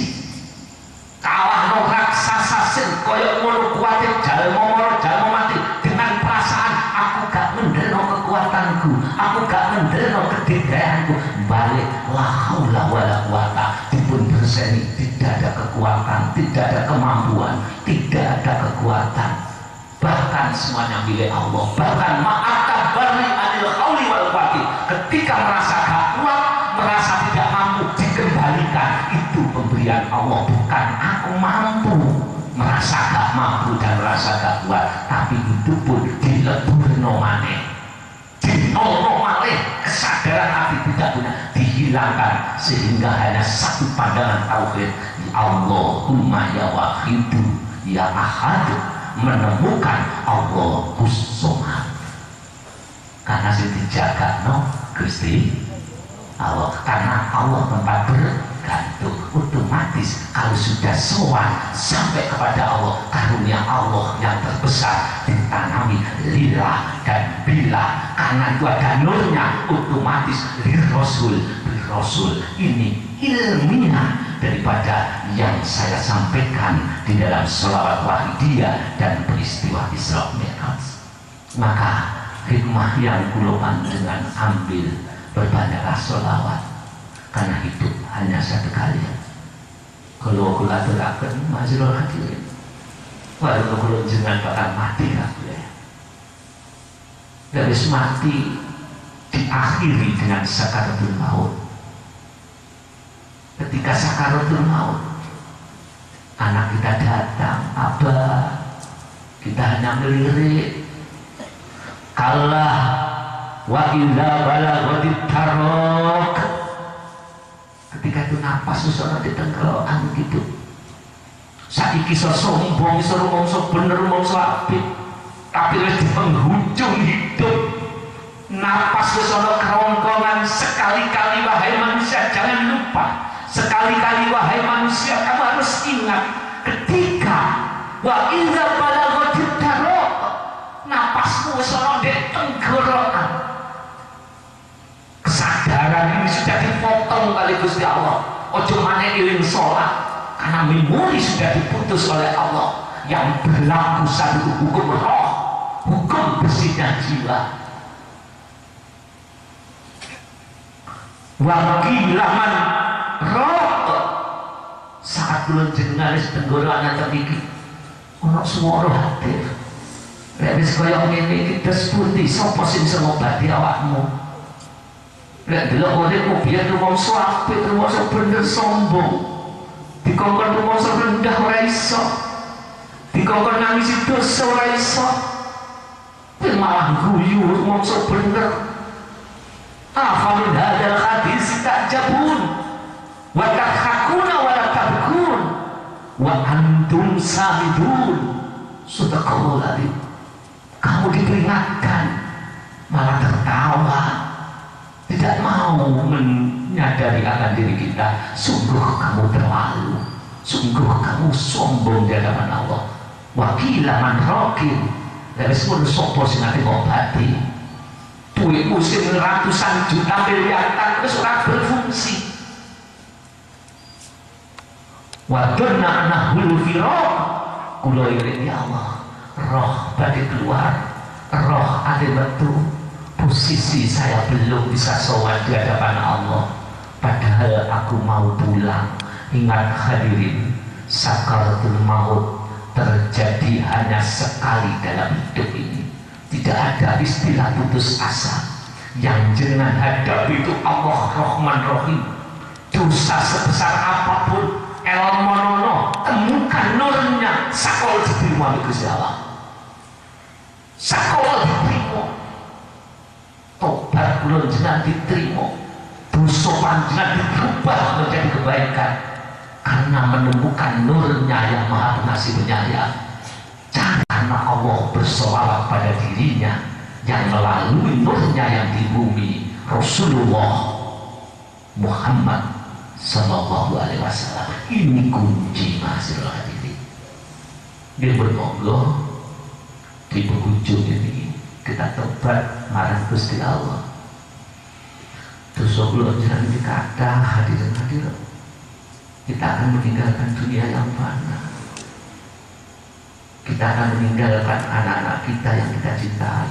kalah no raksasa sin koyok ngono kuatir jalma moro jalma mati dengan perasaan aku gak menderno kekuatanku, aku gak menderno kedidayanku, balik la haula wala quwata, dipun berseni, tidak ada kekuatan, tidak ada kemampuan, tidak ada kekuatan, bahkan semuanya milik Allah. Bahkan ma'akab bari anil hauli wal quwati, ketika merasa gak kuat, merasa tidak mampu, dikembalikan, itu pemberian Allah, bukan aku mampu, merasa gak mampu dan merasa gak kuat, tapi itu pun dileburno maneh, dinolong malih, kesadaran hati tidak punya dihilangkan, sehingga hanya satu pandangan tauhid, Allahumma ya wahidu ya ahad, menemukan Allahus somad. Karena sing dijaga no Gusti Allah, karena Allah tempat bergantung, otomatis kalau sudah sowan sampai kepada Allah, karunia Allah yang terbesar ditanami lillah dan billah, karena itu ada nurnya, otomatis lirasul, birasul. Ini ilmiah daripada yang saya sampaikan di dalam sholawat wahidiyah dan peristiwa Isra Mi'raj. Maka hikmah yang kula panjenengan ambil, berbanyaklah sholawat, karena hidup hanya satu kali. Kalau kula aturaken mazrul hadirin, walau kula jenengan bakal mati kabeh. Dari mati diakhiri dengan sakaratul maut. Ketika sakaratul maut, anak kita datang, Abah, kita hanya melirik, kalah wa idza balaghatit tarok. Ketika itu napas susana di tenggorokan gitu. Saiki iso sombong, iso rumangsa bener, rumangsa apik, tapi wis di penghujung hidup. Napas susana kerongkongan. Sekali-kali wahai manusia jangan lupa, sekali-kali wahai manusia kamu harus ingat, ketika wa idza balaghatit tarok, napasmu sono di tenggorokan. Kesadaran ini sudah dipotong kali Gusti Allah. Ojo maneh iling sholat, karena memori sudah diputus oleh Allah. Yang berlaku satu hukum roh, hukum bersihnya jiwa. Wakilaman roh, saat belum jenengan tenggorokan terpikir, ono suara hadir. Lek wis kaya ngene iki disputi sapa sing iso ngobati awakmu. Lek delok uripmu biyen rumangsa apik, rumangsa bener sombong. Dikongkon rumangsa rendah ora iso. Dikongkon nangis dosa ora iso. Kowe malah guyu rumangsa bener. Afamin hadal hadis ta'jabun wa tadhakuna wa la tabkun wa antum samidun. Sadaqallahu alazim. Kamu diperingatkan malah tertawa, tidak mau menyadari akan diri kita. Sungguh kamu terlalu. sungguh kamu sombong di hadapan Allah. Wakila man rokin dari semua sopo sing ate ngobati duitmu sing ratusan juta miliaran terus ora berfungsi. Wadonna anahul firaq kula ini ya Allah roh badhe keluar, roh ade metu, posisi saya belum bisa sowan di hadapan Allah, padahal aku mau pulang. Ingat hadirin, sakaratul maut terjadi hanya sekali dalam hidup ini. Tidak ada istilah putus asa. Yang jenengan hadapi itu Allah Rahman Rahim. Dosa sebesar apapun el monono, temukan nurnya, sakol diterima oleh Gusti Allah. Sakol diterima, tobat kula jenengan diterima, dosa panjenengan dirubah menjadi kebaikan karena menemukan nurnya yang maha pengasih penyayang. Karena Allah bersolawat pada dirinya yang melalui nurnya yang di bumi, Rasulullah Muhammad Sallallahu Alaihi Wasallam. Ini kunci mahasiswa hadirin. Dia bermonggo di penghujung ini kita tobat marah Gusti Allah. Dosa kula jangan dikata hadirin. Kita akan meninggalkan dunia yang fana. Kita akan meninggalkan anak-anak kita yang kita cintai.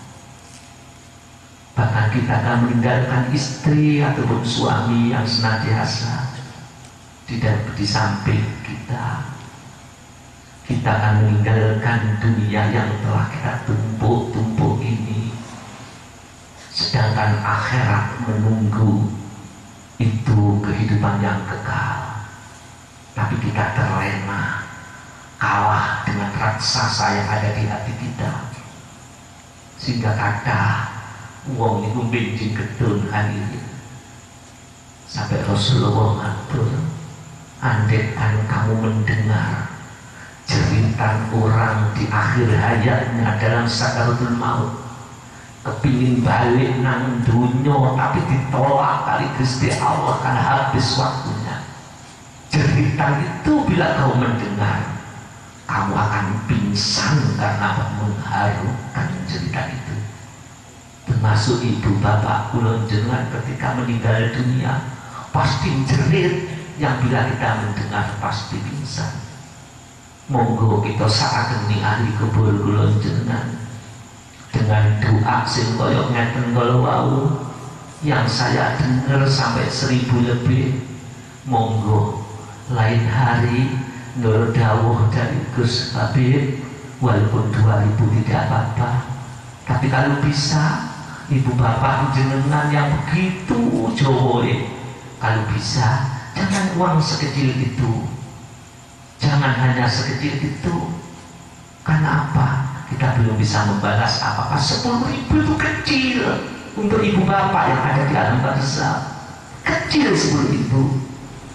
Bahkan kita akan meninggalkan istri ataupun suami yang senantiasa di samping kita. Kita akan meninggalkan dunia yang telah kita tumpuk-tumpuk ini. Sedangkan akhirat menunggu itu kehidupan yang kekal. Tapi kita terlena, kalah dengan raksasa yang ada di hati kita, sehingga kata wong itu benjing gedun hadirin. Sampai Rasulullah ngatur, andaikan kamu mendengar jeritan orang di akhir hayatnya dalam sakaratul maut, kepingin balik nang dunya tapi ditolak kali Gusti Allah karena habis waktunya. Jeritan itu bila kau mendengar, kamu akan pingsan karena mengharukan jeritan itu. Termasuk ibu bapak kula jenengan ketika meninggal dunia pasti jerit yang bila kita mendengar pasti pingsan. Monggo kita saateni ahli kubur kula jenengan dengan doa sing koyo ngeten kala wau yang saya dengar sampai 1000 lebih. Monggo lain hari nur dawuh dari Gus Habib walaupun 2000 tidak apa-apa, tapi kalau bisa ibu bapak jenengan yang begitu jowoe, kalau bisa jangan uang sekecil itu, jangan hanya sekecil itu. Karena apa? Kita belum bisa membalas apa-apa. 10.000 itu kecil untuk ibu bapak yang ada di alam barzakh, kecil 10.000.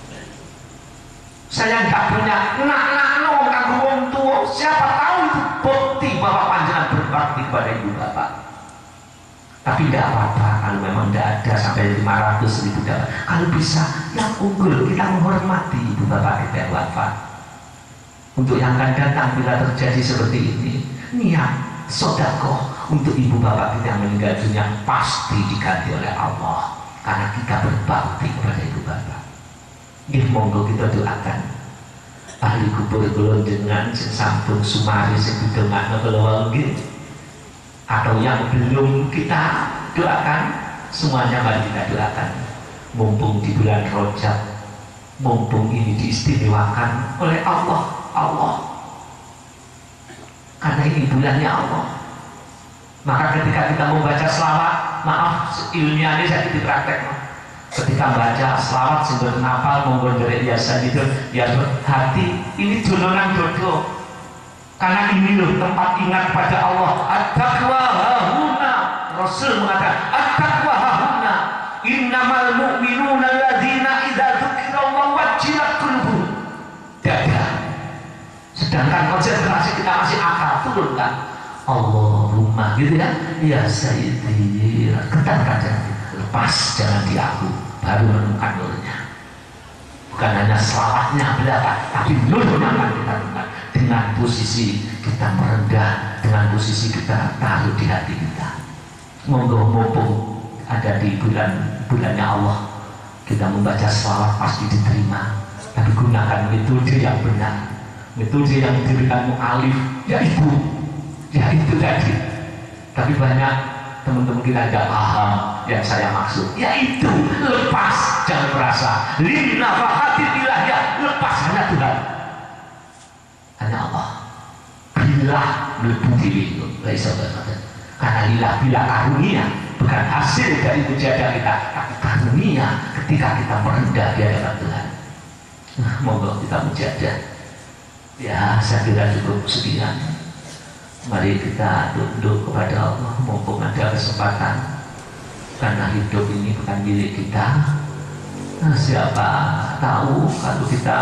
Saya tidak punya nak-nak kanggo wong tua. Siapa tahu itu bukti bahwa panjenengan berbakti kepada ibu bapak. Tapi tidak apa-apa kalau memang tidak ada sampai 500.000 dapat. Kalau bisa yang unggul kita menghormati ibu bapak kita yang wafat. Untuk yang akan datang bila terjadi seperti ini, niat sedekah untuk ibu bapak kita yang meninggal dunia pasti diganti oleh Allah karena kita berbakti kepada ibu bapak. Nggih monggo kita doakan ahli kubur kula jenengan sing sampun sumari sing didongakno kula wau nggih, atau yang belum kita doakan, semuanya mari kita doakan. Mumpung di bulan Rajab, mumpung ini diistimewakan oleh Allah karena ini bulannya Allah. Maka ketika kita membaca selawat, maaf ilmiahnya saya dipraktek. Ketika baca selawat sehingga nafal monggo dari biasa gitu, ya hati ini dolanan dodo. Karena ini loh tempat ingat pada Allah. At-taqwa hahuna. Rasul mengatakan at-taqwa hahuna. Innamal mu'minuna alladzina idza dzukirallahu wajilat qulubuhum. Dada. Sedangkan konsentrasi kita masih akal, turunkan Allahumma gitu ya. Ya Sayyidi, ketatkan jangan lepas, jangan diaku, baru menemukan nurnya. Bukan hanya selawatnya belakang, tapi nurnya akan kita bukan. Dengan posisi kita merendah, dengan posisi kita taruh di hati kita. Monggo mumpung ada di bulannya Allah, kita membaca selawat pasti diterima. Tapi gunakan metode yang benar, metode yang diberikan mu'alif, yaitu tadi. Tapi banyak teman-teman kita tidak paham yang saya maksud, yaitu lepas, jangan merasa lina fahatillah, ya lepas, hanya Tuhan, hanya Allah. Bila melebihi diri itu, karena lillah bila karunia bukan hasil dari mujahadah kita, tapi karunia ketika kita merendah di hadapan Tuhan. Nah, monggo kita mujahadah. Ya, saya kira cukup sekian. Mari kita tunduk kepada Allah mumpung ada kesempatan, karena hidup ini bukan milik kita. Nah, siapa tahu kalau kita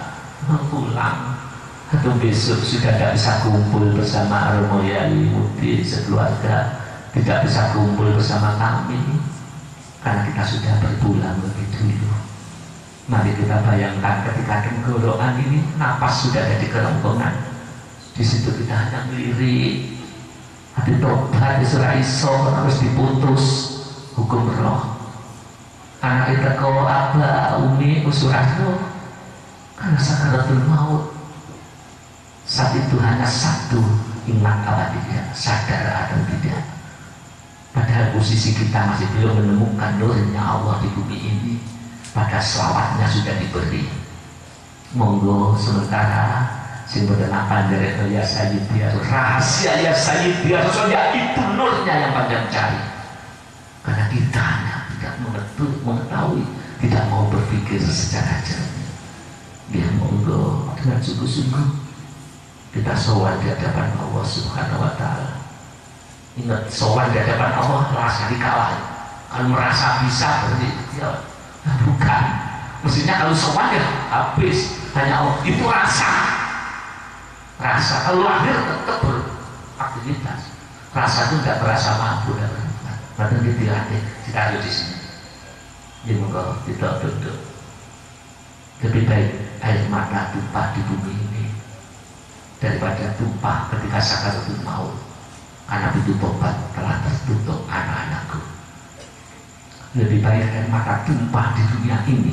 pulang atau besok sudah tidak bisa kumpul bersama Romo Yai Mudi sekeluarga, tidak bisa kumpul bersama kami karena kita sudah berpulang lebih dulu. Mari kita bayangkan ketika tenggorokan ini napas sudah ada di kerongkongan, di situ kita hanya melirik, hati tobat disuruh iso harus diputus hukum roh. Anak kita kau apa umi usuran roh karena sakaratul maut. Saat itu hanya satu, ingat apa tidak, sadar atau tidak. Padahal posisi kita masih belum menemukan nurnya Allah di bumi ini. Pada selawatnya sudah diberi. Monggo sementara sing boten apa nderek ya Sayyidi, rahasia ya Sayyidi, soalnya itu nurnya yang panjang cari. Karena kita hanya tidak mengetahui, tidak mau berpikir secara jernih. Dia monggo dengan sungguh-sungguh kita sowan di hadapan Allah Subhanahu wa Ta'ala. Ingat, sowan di hadapan Allah rasa dikalah. Kalau merasa bisa berarti ya, bukan. Mestinya kalau sowan ya habis, hanya Allah. Itu rasa. Kalau lahir tetap beraktivitas. Rasa itu tidak berasa mampu dan berubah. Padahal dilatih, ditaruh di sini. Jadi monggo kita duduk. Lebih baik air mata tumpah di bumi ini daripada tumpah ketika sakaratul maut, karena pintu tobat telah tertutup anak-anakku. Lebih baik air mata tumpah di dunia ini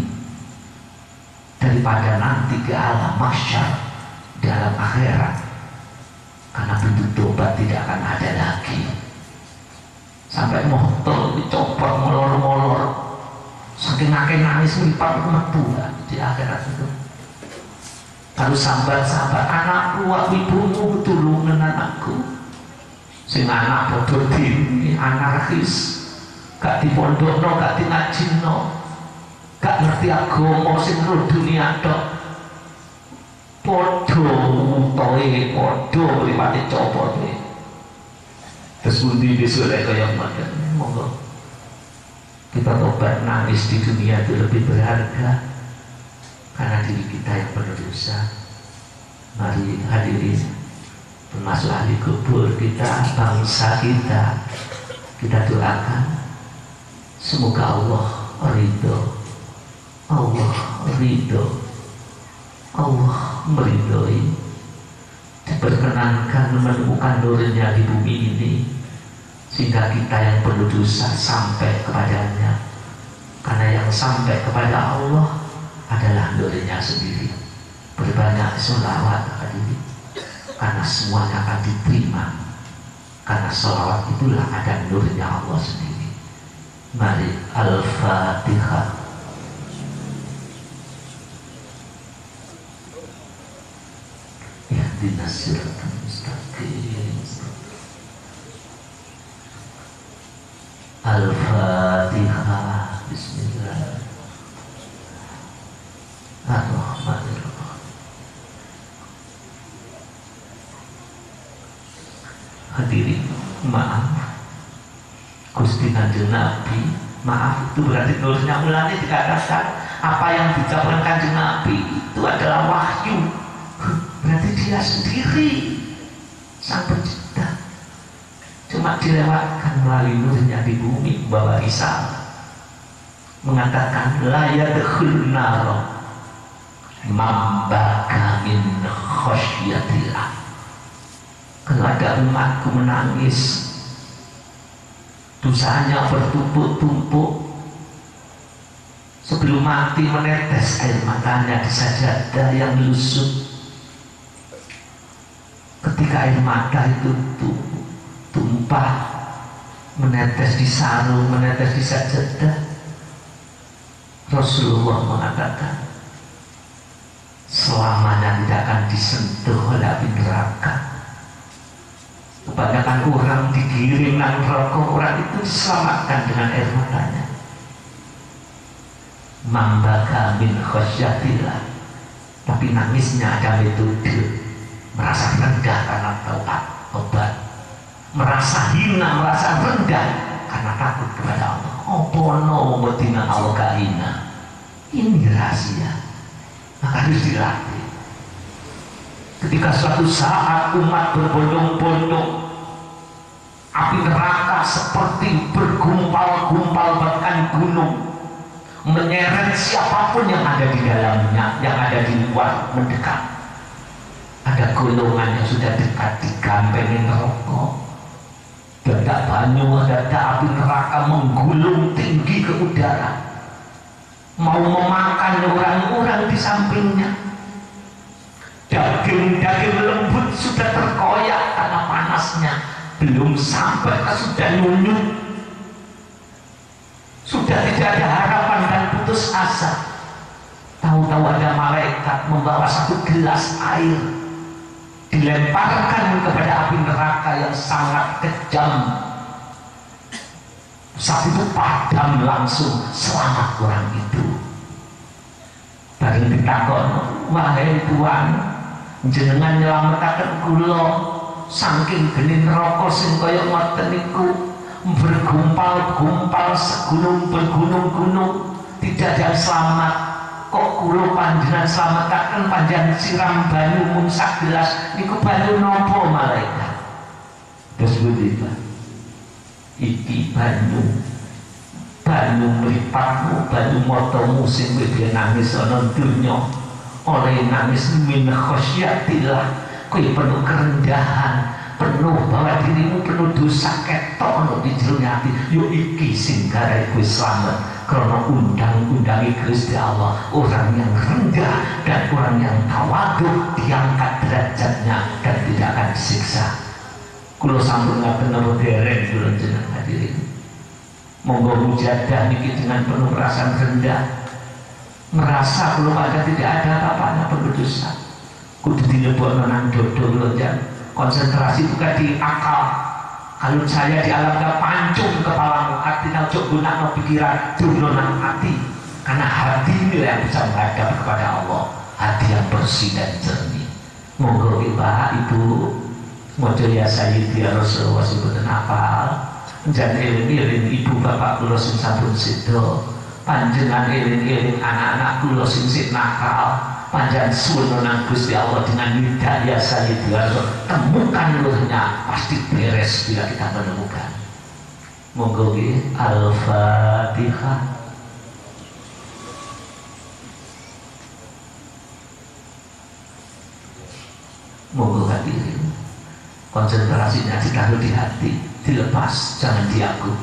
daripada nanti ke alam mahsyar, di alam akhirat, karena pintu tobat tidak akan ada lagi. Sampai motor dicopot molor-molor, saking akeh nangis melipat metu di akhirat itu. Kalau sahabat-sahabat anakku, ibumu tulungan anakku. Sing anak bodoh diri, anarkis, gak dipondokno, gak dingajino, gak ngerti agama, sing ro dunia tok. Podo toe, podo mripate copote. Terus pundi besok lek kaya ngoten, monggo kita tobat. Nangis di dunia itu lebih berharga karena diri kita yang berdosa. Mari hadirin, termasuk ahli kubur kita, bangsa kita doakan semoga Allah ridho, Allah meridhoi, diperkenankan menemukan nurnya di bumi ini, sehingga kita yang berdosa sampai kepadanya. Karena yang sampai kepada Allah adalah nurnya sendiri. Berbanyak sholawat hadirin, karena semuanya akan diterima. Karena sholawat itulah ada nurnya Allah sendiri. Mari Al-Fatihah. Ihdinas siratal mustaqim. Al-Fatihah. Bismillah. Ar-Rahmanir-Rahim. Hadirin, maaf, Gusti Kanjeng Nabi, maaf itu berarti nurnya. Mulanya dikatakan apa yang diucapkan Kanjeng Nabi itu adalah wahyu, berarti dia sendiri sang pencipta, cuma dilewatkan melalui nurnya di bumi, membawa risalah, mengatakan la yadkhulun nar Mambaka min khosyatillah. Kalau ada umatku menangis, dosanya bertumpuk-tumpuk, sebelum mati menetes air matanya di sajadah yang lusut. Ketika air mata itu tumpah, menetes di sarung, menetes di sajadah, Rasulullah mengatakan selamanya tidak akan disentuh oleh api neraka. Kebanyakan orang digiring nang neraka, orang itu diselamatkan dengan air matanya. Mambaka min khosyatillah, tapi nangisnya ada metode, merasa rendah karena tobat, merasa hina, merasa rendah karena takut kepada Allah. Opono betina Allah kahina. Ini rahasia, maka harus dilatih. Ketika suatu saat umat berbondong-bondong, api neraka seperti bergumpal-gumpal bahkan gunung, menyeret siapapun yang ada di dalamnya, yang ada di luar mendekat. Ada golongan yang sudah dekat di gampengin rokok, dadak banyu, dadak api neraka menggulung tinggi ke udara, mau memakan orang-orang di sampingnya. Daging-daging lembut sudah terkoyak karena panasnya, belum sampai sudah nyunyut, sudah tidak ada harapan dan putus asa. Tahu-tahu ada malaikat membawa satu gelas air, dilemparkan kepada api neraka yang sangat kejam. Saat itu padam langsung, selamat orang itu. Bareng ditakon, wahai Tuhan, jenengan nyelametake kula saking geni neraka sing kaya ngoten niku, bergumpal-gumpal segunung bergunung-gunung, tidak ada yang selamat. Kok kula panjenengan slametaken panjenengan siram banyu mung sak gelas niku banyu napa malaikat? Terus begitu, iki banyu mripatmu, banyu matamu sing kowe nangis ana donya, oleh nangis min khosyatillah, kowe penuh kerendahan, penuh bahwa dirimu penuh dosa ketok ana di jero ati, yo iki sing gawe kowe slamet. Karena undang-undangi Gusti Allah, orang yang rendah dan orang yang tawadhu diangkat derajatnya dan tidak akan disiksa. Kulo sampun ngaten napa dereng kula jenengan hadirin. Monggo mujadah niki dengan penuh perasaan rendah, merasa belum ada, tidak ada apa-apa berdosa. Kudu dilebokno nang dodo kula jan. Konsentrasi bukan di akal. Kalau saya di alam gak pancung kepalamu, hati ojo gunakno pikiran, duno nang hati. Karena hati ini yang bisa menghadap kepada Allah, hati yang bersih dan jernih. Monggo Bapak Ibu, mojo ya Sayyidi ya Rasulullah sebutan hafal. Jangan eling-eling ibu bapak kula sing sampun sedo, panjenengan eling-eling anak-anak kula sing sik nakal. Panjang suwun nang Gusti Allah dengan hidayah Sayyidi ya Rasul. Temukan luruhnya, pasti beres bila kita menemukan. Monggo nggih, Al-Fatihah. Monggo hadirin, konsentrasinya ditaruh di hati, dilepas, jangan diaku.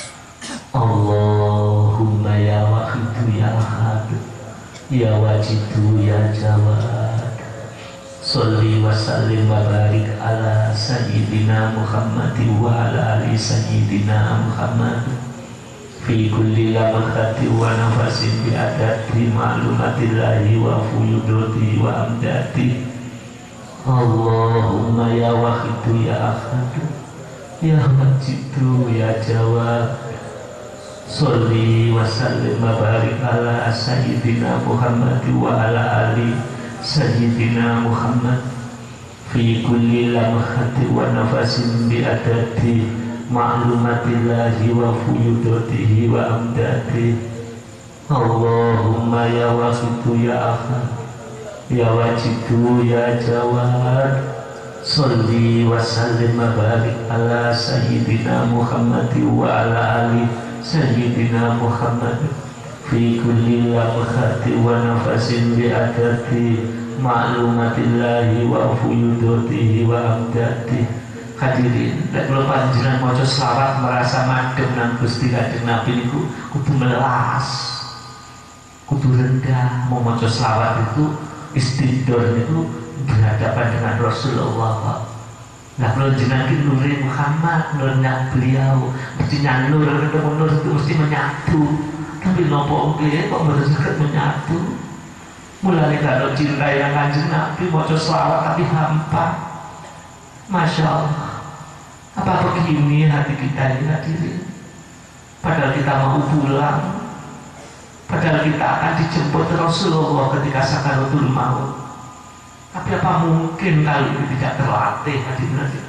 Allahumma ya wahidu ya ahad, ya wajidu ya jawad, sholli wa sallim wa barik ala sayyidina Muhammad wa ala ali sayyidina Muhammad fi kulli lamhati wa nafasin bi adadi ma'lumatillahi wa fuyudati wa amdati. Allahumma ya wahidu ya ahad, ya wajidu ya jawad, sholli wa sallim wa barik ala sayyidina Muhammad wa ala ali sayyidina Muhammad fi kulli lamhati wa nafasin bi adadi ma'lumatillahi wa fuyudatihi wa amdati. Allahumma ya wahidu ya ahad, ya wajidu ya jawad, sholli wa sallim wa barik ala sayyidina Muhammad wa ala ali sayyidina Muhammad fi kulli lamhati wa nafasin bi adati ma'lumatillahi wa fuyudatihi wa amdati. Hadirin, lek kula panjenengan maca selawat merasa madhep nang Gusti Kanjeng Nabi niku kudu melas, kudu rendah. Mau maca selawat itu istidor itu berhadapan dengan Rasulullah. Nah kalau jenengan nuri Muhammad, nurnya beliau, mestinya nur ketemu nur itu mesti menyatu. Tapi nopo kok baru sakit menyatu. Mulai kalau cinta yang Kanjeng Nabi maca selawat tapi hampa. Masya Allah. Apa begini hati kita ini hadirin? Padahal kita mau pulang, padahal kita akan dijemput Rasulullah ketika sakaratul maut. Tapi apa mungkin kalau itu tidak terlatih hadirin?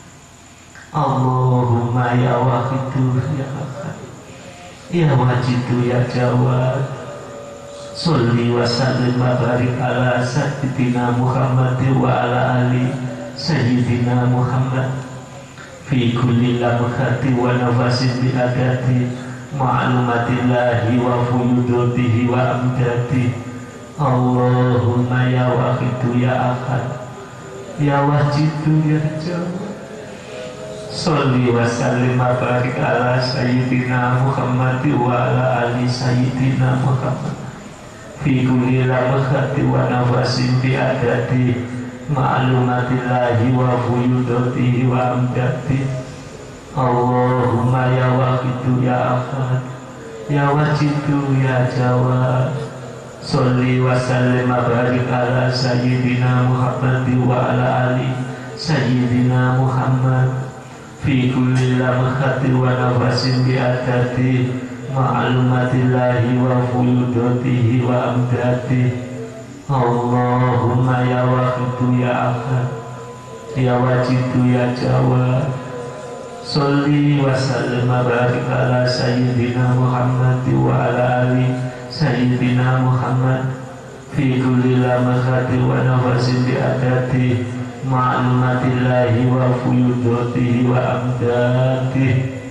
Allahumma ya wahidu ya ahad ya wajidu ya jawad sholli wa sallim wa barik ala sayyidina Muhammad wa ala ali sayyidina Muhammad fi kulli lamhati wa nafasin bi adati ma'lumatillahi wa fuyudatihi wa amdati. Allahumma ya wahidu ya ahad ya wajidu ya jawad sholli wa sallim wa barik ala sayyidina Muhammad wa ala ali sayyidina Muhammad fi kulli lamhati wa nafasin bi adati ma'lumatillahi wa fuyudatihi wa amdati. Allahumma ya wahidu ya ahad ya wajidu ya jawad sholli wa sallim wa barik ala sayyidina Muhammad wa ala ali sayyidina Muhammad fi kulli lamhati wa nafasin bi adati ma'lumatillahi wa fuyudatihi wa amdati. Allahumma ya wahidu ya ahad ya wajidu ya jawad sholli wa sallim wa barik ala sayyidina Muhammad wa ala ali sayyidina Muhammad fi kulli lamhati wa nafasin bi adati ma'lumatillahi wa fuyudatihi wa amdati.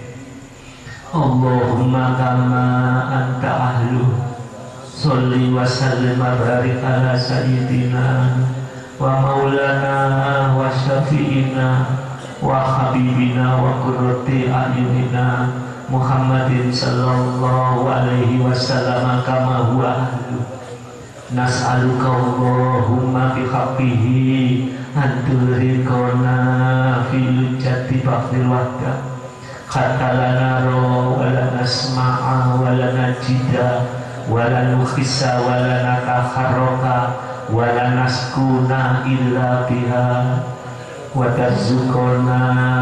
Allahumma kama anta ahlu sholli wa sallim wa barik ala sayyidina wa maulana wa syafi'ina wa habibina wa qurrati a'yunina Muhammadin sallallahu alaihi wasallam kama huwa ahlu. Nas'aluka Allahumma bi haqqihi anturikona fi lujati baqdil wahda hatta lana ro wa lana sma'a wa lana jida wa lana khissa wa lana takharroka wa lana skuna illa biha wa tarzukona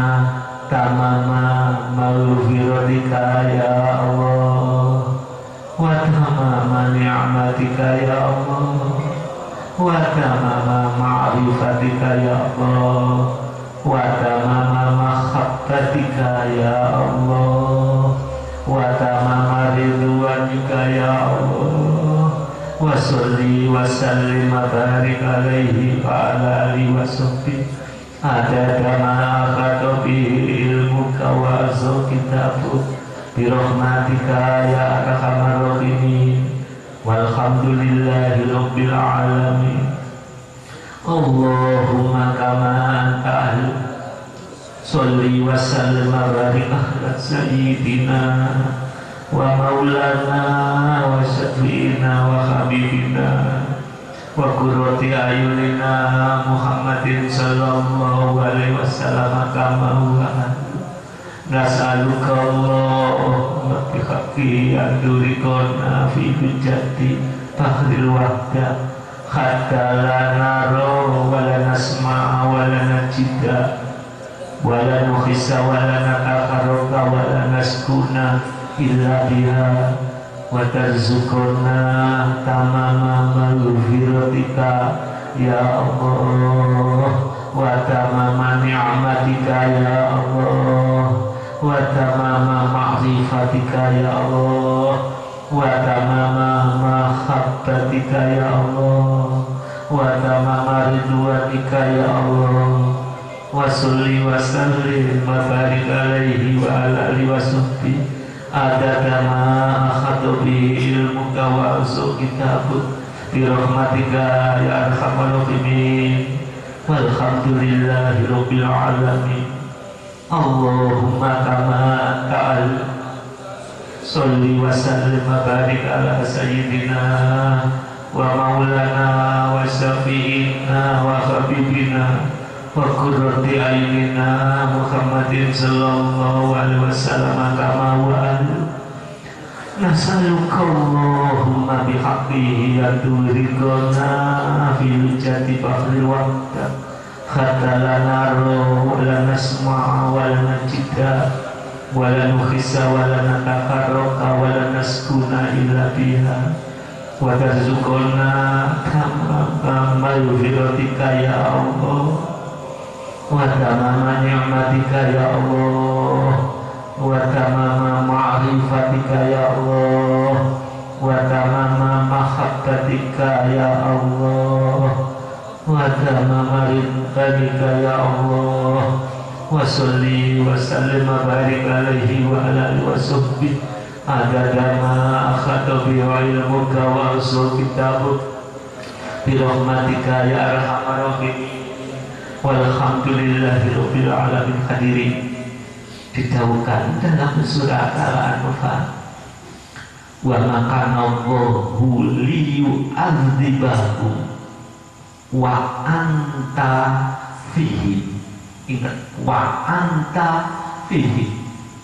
tamama maghfiratika ya Allah wa tamama ni'matika ya Allah wa tamama ma'rifatika ya Allah wa tamama mahabbatika ya Allah wa tamama ridwanika ya Allah wa sholli wa sallim wa barik alaihi wa ala alihi wa sahbihi adada ma akhadha bihi ilmuka wa azza kitabuk birahmatika ya arhamar rahimin walhamdulillahi rabbil alamin. Allahumma kama anta ahlu sholli wa sallim wa barik ala sayyidina wa maulana wa syafi'ina wa habibina wa qurrati ayunina Muhammadin sallallahu alaihi wasallam kama huwa ahlu. Nas'aluka Allahumma bi haqqi andurikona fi hujjati fahril wahda hatta la nara wa la nasma'a wa la najida wa la nukhissa wa la natakharraka wa la naskuna illa biha wa tarzukuna tamama maghfiratika ya Allah wa tamama ni'matika ya Allah wa tamama ma'rifatika ya Allah wa tamama mahabbatika ya Allah wa tamama ridwanika ya Allah wa sholli wa sallim wa barik alaihi wa ala alihi wa sahbihi adada ma akhadha bihi ilmu warzuq kitabuk birahmatika ya arhamar rahimin. Walhamdulillahi rabbil alamin. Allahumma kama ta'al sholli wa sallim wa barik ala sayyidina wa maulana wa syafi'ina wa habibina wa qurrati a'yunina Muhammadin sallallahu alaihi wasallam kama wa nasaluka Allahumma bihaqqihi yadurikona fil jati bahri waqta hatta la naro wa la nasma'a wa la najida wa la nukhisa wa la natakarroka wa la naskuna illa biha wa tarzukona kama yufiratika ya Allah wa tamama ni'matika ya Allah wa tamama ma'rifatika ya Allah wa tamama mahabbatika ya Allah wa tamama ridhanika ya Allah wa salli wa sallim wa barik alaihi wa ala alihi wa sahbihi adada ma akhadha bi ilmuka wa arsul kitabuk bi rahmatika ya arhamar rahimin. Walhamdulillahi rabbil alamin. Hadirin, didawuhkan dalam surah Al-Anfal, wa makanallahu liyu'adzibahum wa anta fihim. Ingat, wa anta fihim.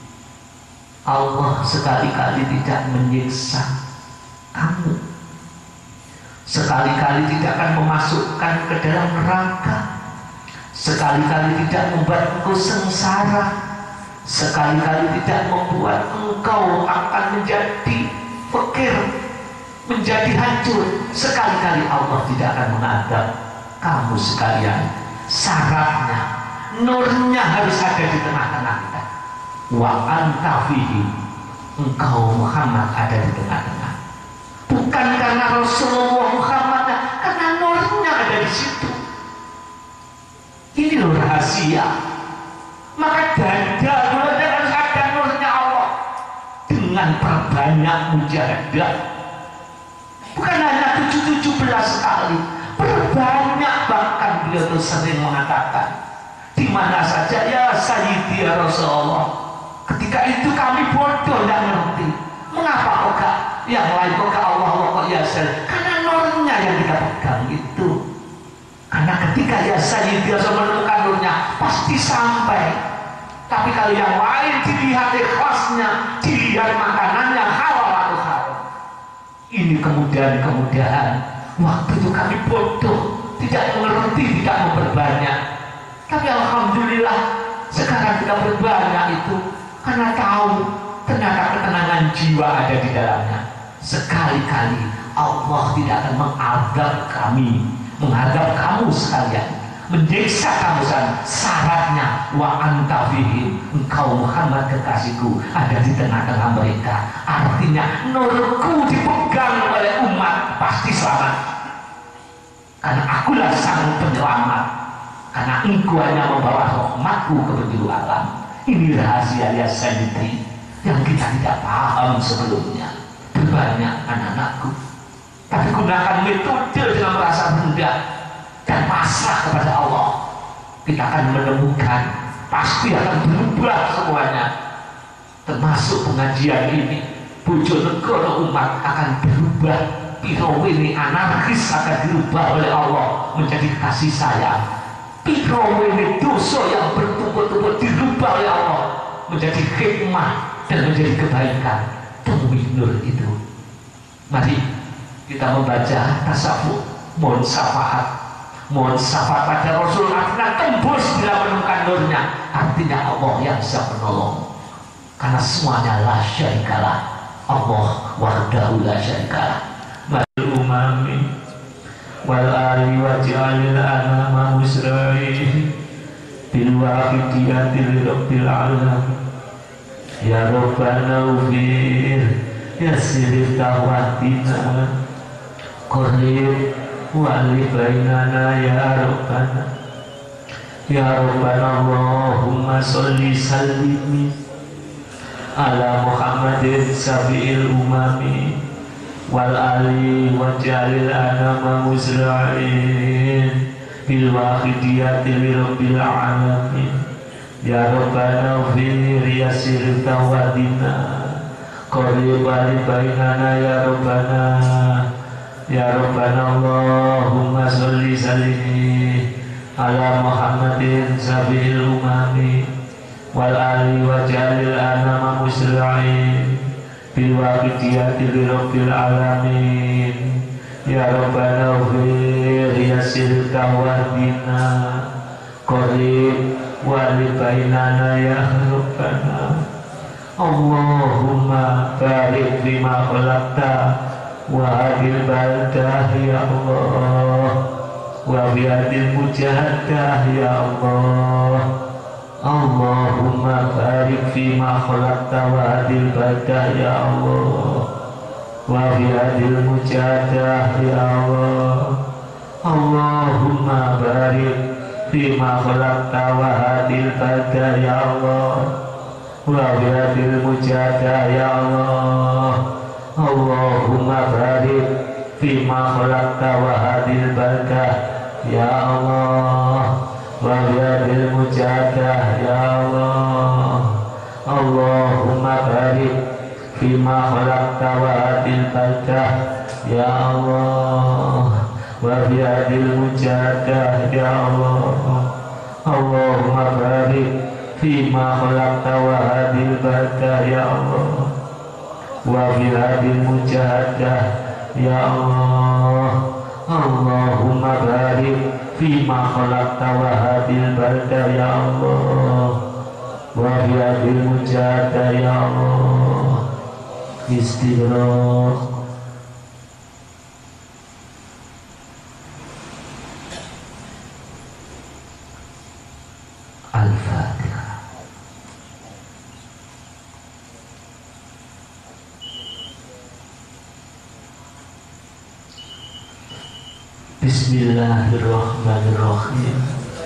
Allah sekali-kali tidak menyiksa kamu, sekali-kali tidak akan memasukkan ke dalam neraka, sekali-kali tidak membuat engkau sengsara, sekali-kali tidak membuat engkau akan menjadi fakir, menjadi hancur. Sekali-kali Allah tidak akan mengadab kamu sekalian. Syaratnya, nurnya harus ada di tengah-tengah kita. Wa anta fihi, engkau Muhammad ada di tengah-tengah. Bukan karena Rasulullah Muhammad, karena nurnya ada di situ. Ini loh rahasia. Maka dada harus ada nurnya Allah. Dengan perbanyak mujahadah, bukan hanya 17 kali, perbanyak. Bahkan beliau itu sering mengatakan, di mana saja ya Sayyidi ya Rasulullah, ketika itu kami bodoh dan ngerti. Mengapa kok gak yang lain, kok gak Allah kok ya Sayyidi? Karena nurnya yang kita pegang itu. Karena ketika ya Sayyidi Rasul menemukan nurnya pasti sampai. Tapi kalau yang lain dilihat ikhlasnya, dilihat makanannya halal atau haram, ini kemudahan-kemudahan. Waktu itu kami bodoh, tidak mengerti, tidak memperbanyak. Tapi alhamdulillah sekarang kita berbanyak itu karena tahu ternyata ketenangan jiwa ada di dalamnya. Sekali-kali Allah tidak akan mengadab kami, menghadap kamu sekalian, menyiksa kamu sekalian. Syaratnya wa anta fihim, engkau Muhammad kekasihku ada di tengah-tengah mereka. Artinya nurku dipegang oleh umat pasti selamat, karena akulah sang penyelamat, karena engkau hanya membawa rahmatku ke penjuru alam. Ini rahasia ya Sayyidi yang kita tidak paham sebelumnya. Berbanyak anak-anakku, tapi gunakan metode dengan merasa rendah dan pasrah kepada Allah. Kita akan menemukan, pasti akan berubah semuanya. Termasuk pengajian ini, Bojonegoro umat akan berubah. Pirawini anarkis akan dirubah oleh Allah menjadi kasih sayang. Pirawini dosa yang bertumpuk-tumpuk dirubah oleh Allah menjadi hikmah dan menjadi kebaikan demi nur itu. Mari kita membaca tasawuf, mohon syafaat pada Rasul, artinya tembus bila menemukan nurnya. Artinya Allah yang bisa menolong, karena semuanya la syarikalah, Allah wahdahu la syarikalah. Umami wal ali waj'alil anama musra'i bil wahidiyatil rabbil alam ya rabbana ufir yasir tawatina qarib wali bainana ya rabbana Allahumma sholli sallim ala Muhammadin sabiil umami wal ali waj'alil anama musra'in bil wahidiyati li rabbil alamin ya rabbana fi riyasir tawadina qaribali bainana ya rabbana Allahumma sholli salli ala Muhammadin sabil umami wal ali waj'alil anama musra'in bil waqidiyati li rabbil alamin ya rabbana ufir yasir tawadina qarib wali bainana ya rabbana Allahumma barik bima khalaqta wa hadil baldah ya Allah wa biadil mujahadah ya Allah Allahumma barik fima khalaqta wa hadil baldah ya Allah wa biadil mujahadah ya Allah Allahumma barik fima khalaqta wa hadil baldah ya Allah wa biadil mujahadah ya Allah Allahumma barik fima khalaqta wa hadil baldah ya Allah wa biadil mujahadah ya Allah Allahumma barik fima khalaqta wa hadil baldah ya Allah wa biadil mujahadah ya Allah Allahumma barik fima khalaqta wa hadil baldah ya Allah wa biadil mujahadah ya Allah Allahumma barik fima khalaqta wa hadil baldah ya Allah wa biadil mujahadah ya Allah Istighfar. Al-Fatihah. Bismillahirrahmanirrahim.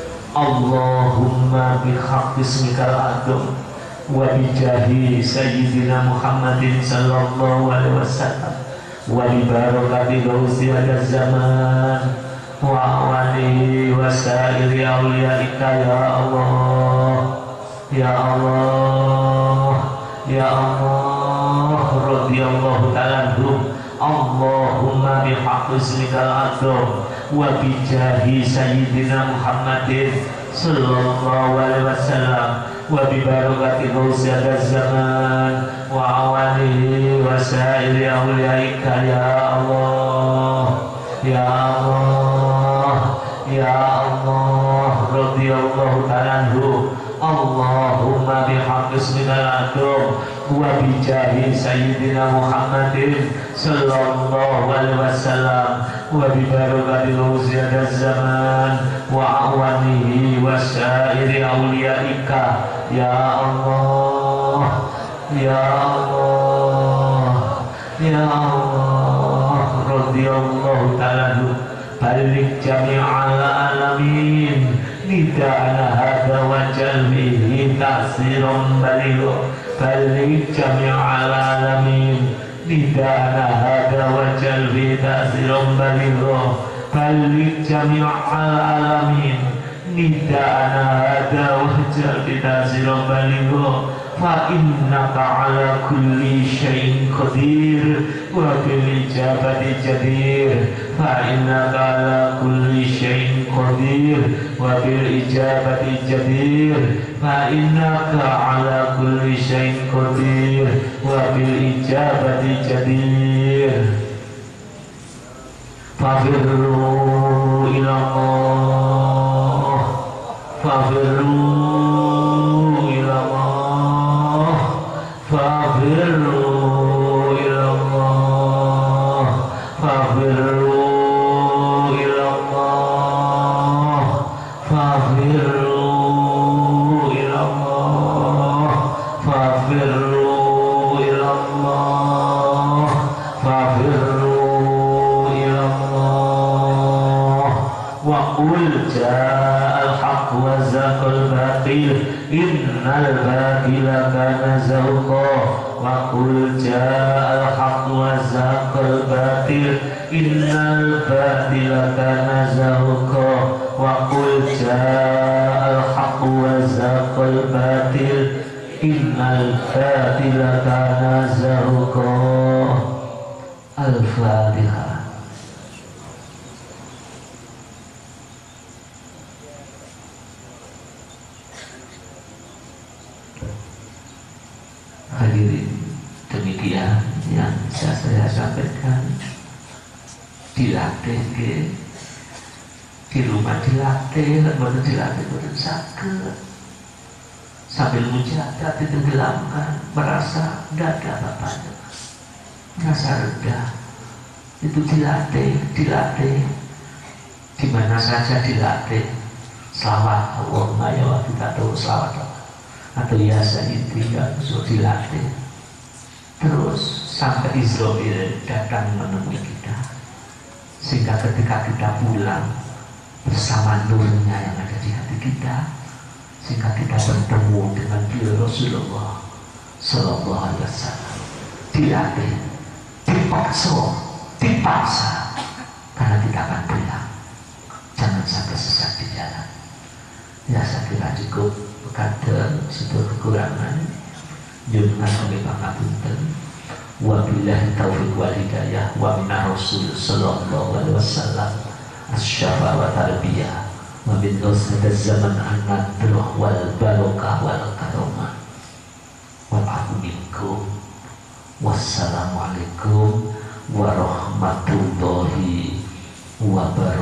Allahumma bihaqqi ismikal a'zam wa bijahi sayyidina Muhammadin sallallahu alaihi wasallam wa bi barakati gausi hadaz zaman wa awalihi wa sa'iri awliyaika ya Allah ya Allah ya Allah radhiyallahu ta'ala anhum Allahumma bihaqqi ismikal a'zam wa bijahi sayyidina Muhammadin sallallahu alaihi wasallam wa bi barakati gausi hadaz zaman wa awalihi wa sa'iri awliyaika ya Allah ya Allah ya Allah radhiyallahu ta'ala anhu Allahumma bihaqqi ismikal a'zam wa bijahi sayyidina Muhammadin sallallahu alaihi wasallam wa bi barakati gausi hadaz zaman wa awanihi wa sa'iri awliyaika ya Allah ya Allah ya Allah radhiyallahu ta'ala anhu balik jami'al alamin nida'ana hadha wa jalbihi ta'siram baligh balik jami'al alamin nida'ana hadha wa jalbihi ta'siram baligh balik jami'al alamin nida'ana hadha wa jalbihi ta'siram baligh fa innaka ala kulli syai'in qadir wa bil ijabati jadir fa innaka ala kulli syai'in qadir wa bil ijabati jadir fa innaka ala kulli syai'in qadir wa bil ijabati jadir fafirru ila Allah fafirru ila Allah fafirru ila Allah fafirru ila Allah fafirru ila Allah fafirru ila Allah fafirru ila Allah wa qul ja'al haqq wa zaqal batil innal batila kana zahuqa wa qul ja'al haqq wa zaqal batil innal batila kana zahuqa wa qul ja'al haqq wa zaqal batil innal batila kana zahuqa. Al-Fatihah. Hadirin, demikian yang bisa saya sampaikan. Dilatih di rumah, dilatih betul sakit sambil mujahadah ditenggelamkan, merasa tidak ada apa-apanya, merasa rendah. Itu dilatih di mana saja dilatih. Selawat Allahumma ya wa kita tahu selawat atau ya sayyidi ya sudah dilatih terus sampai Israel datang menemui kita, sehingga ketika kita pulang bersama nurnya yang ada di hati kita, sehingga kita bertemu dengan beliau Rasulullah Sallallahu Alaihi Wasallam. Dilatih, dipaksa karena kita akan pulang, jangan sampai sesat di jalan. Ya saya kira cukup. Kadang sebuah kekurangan junjungan oleh pangapunten. Wabillahi taufiq wal hidayah wa minar rasul sallallahu alaihi wasallam asy-syafa wa tarbiyah wa min nusrat zaman an-nadrah wal barakah wal karamah wal afu minkum. Wassalamualaikum warahmatullahi wabarakatuh.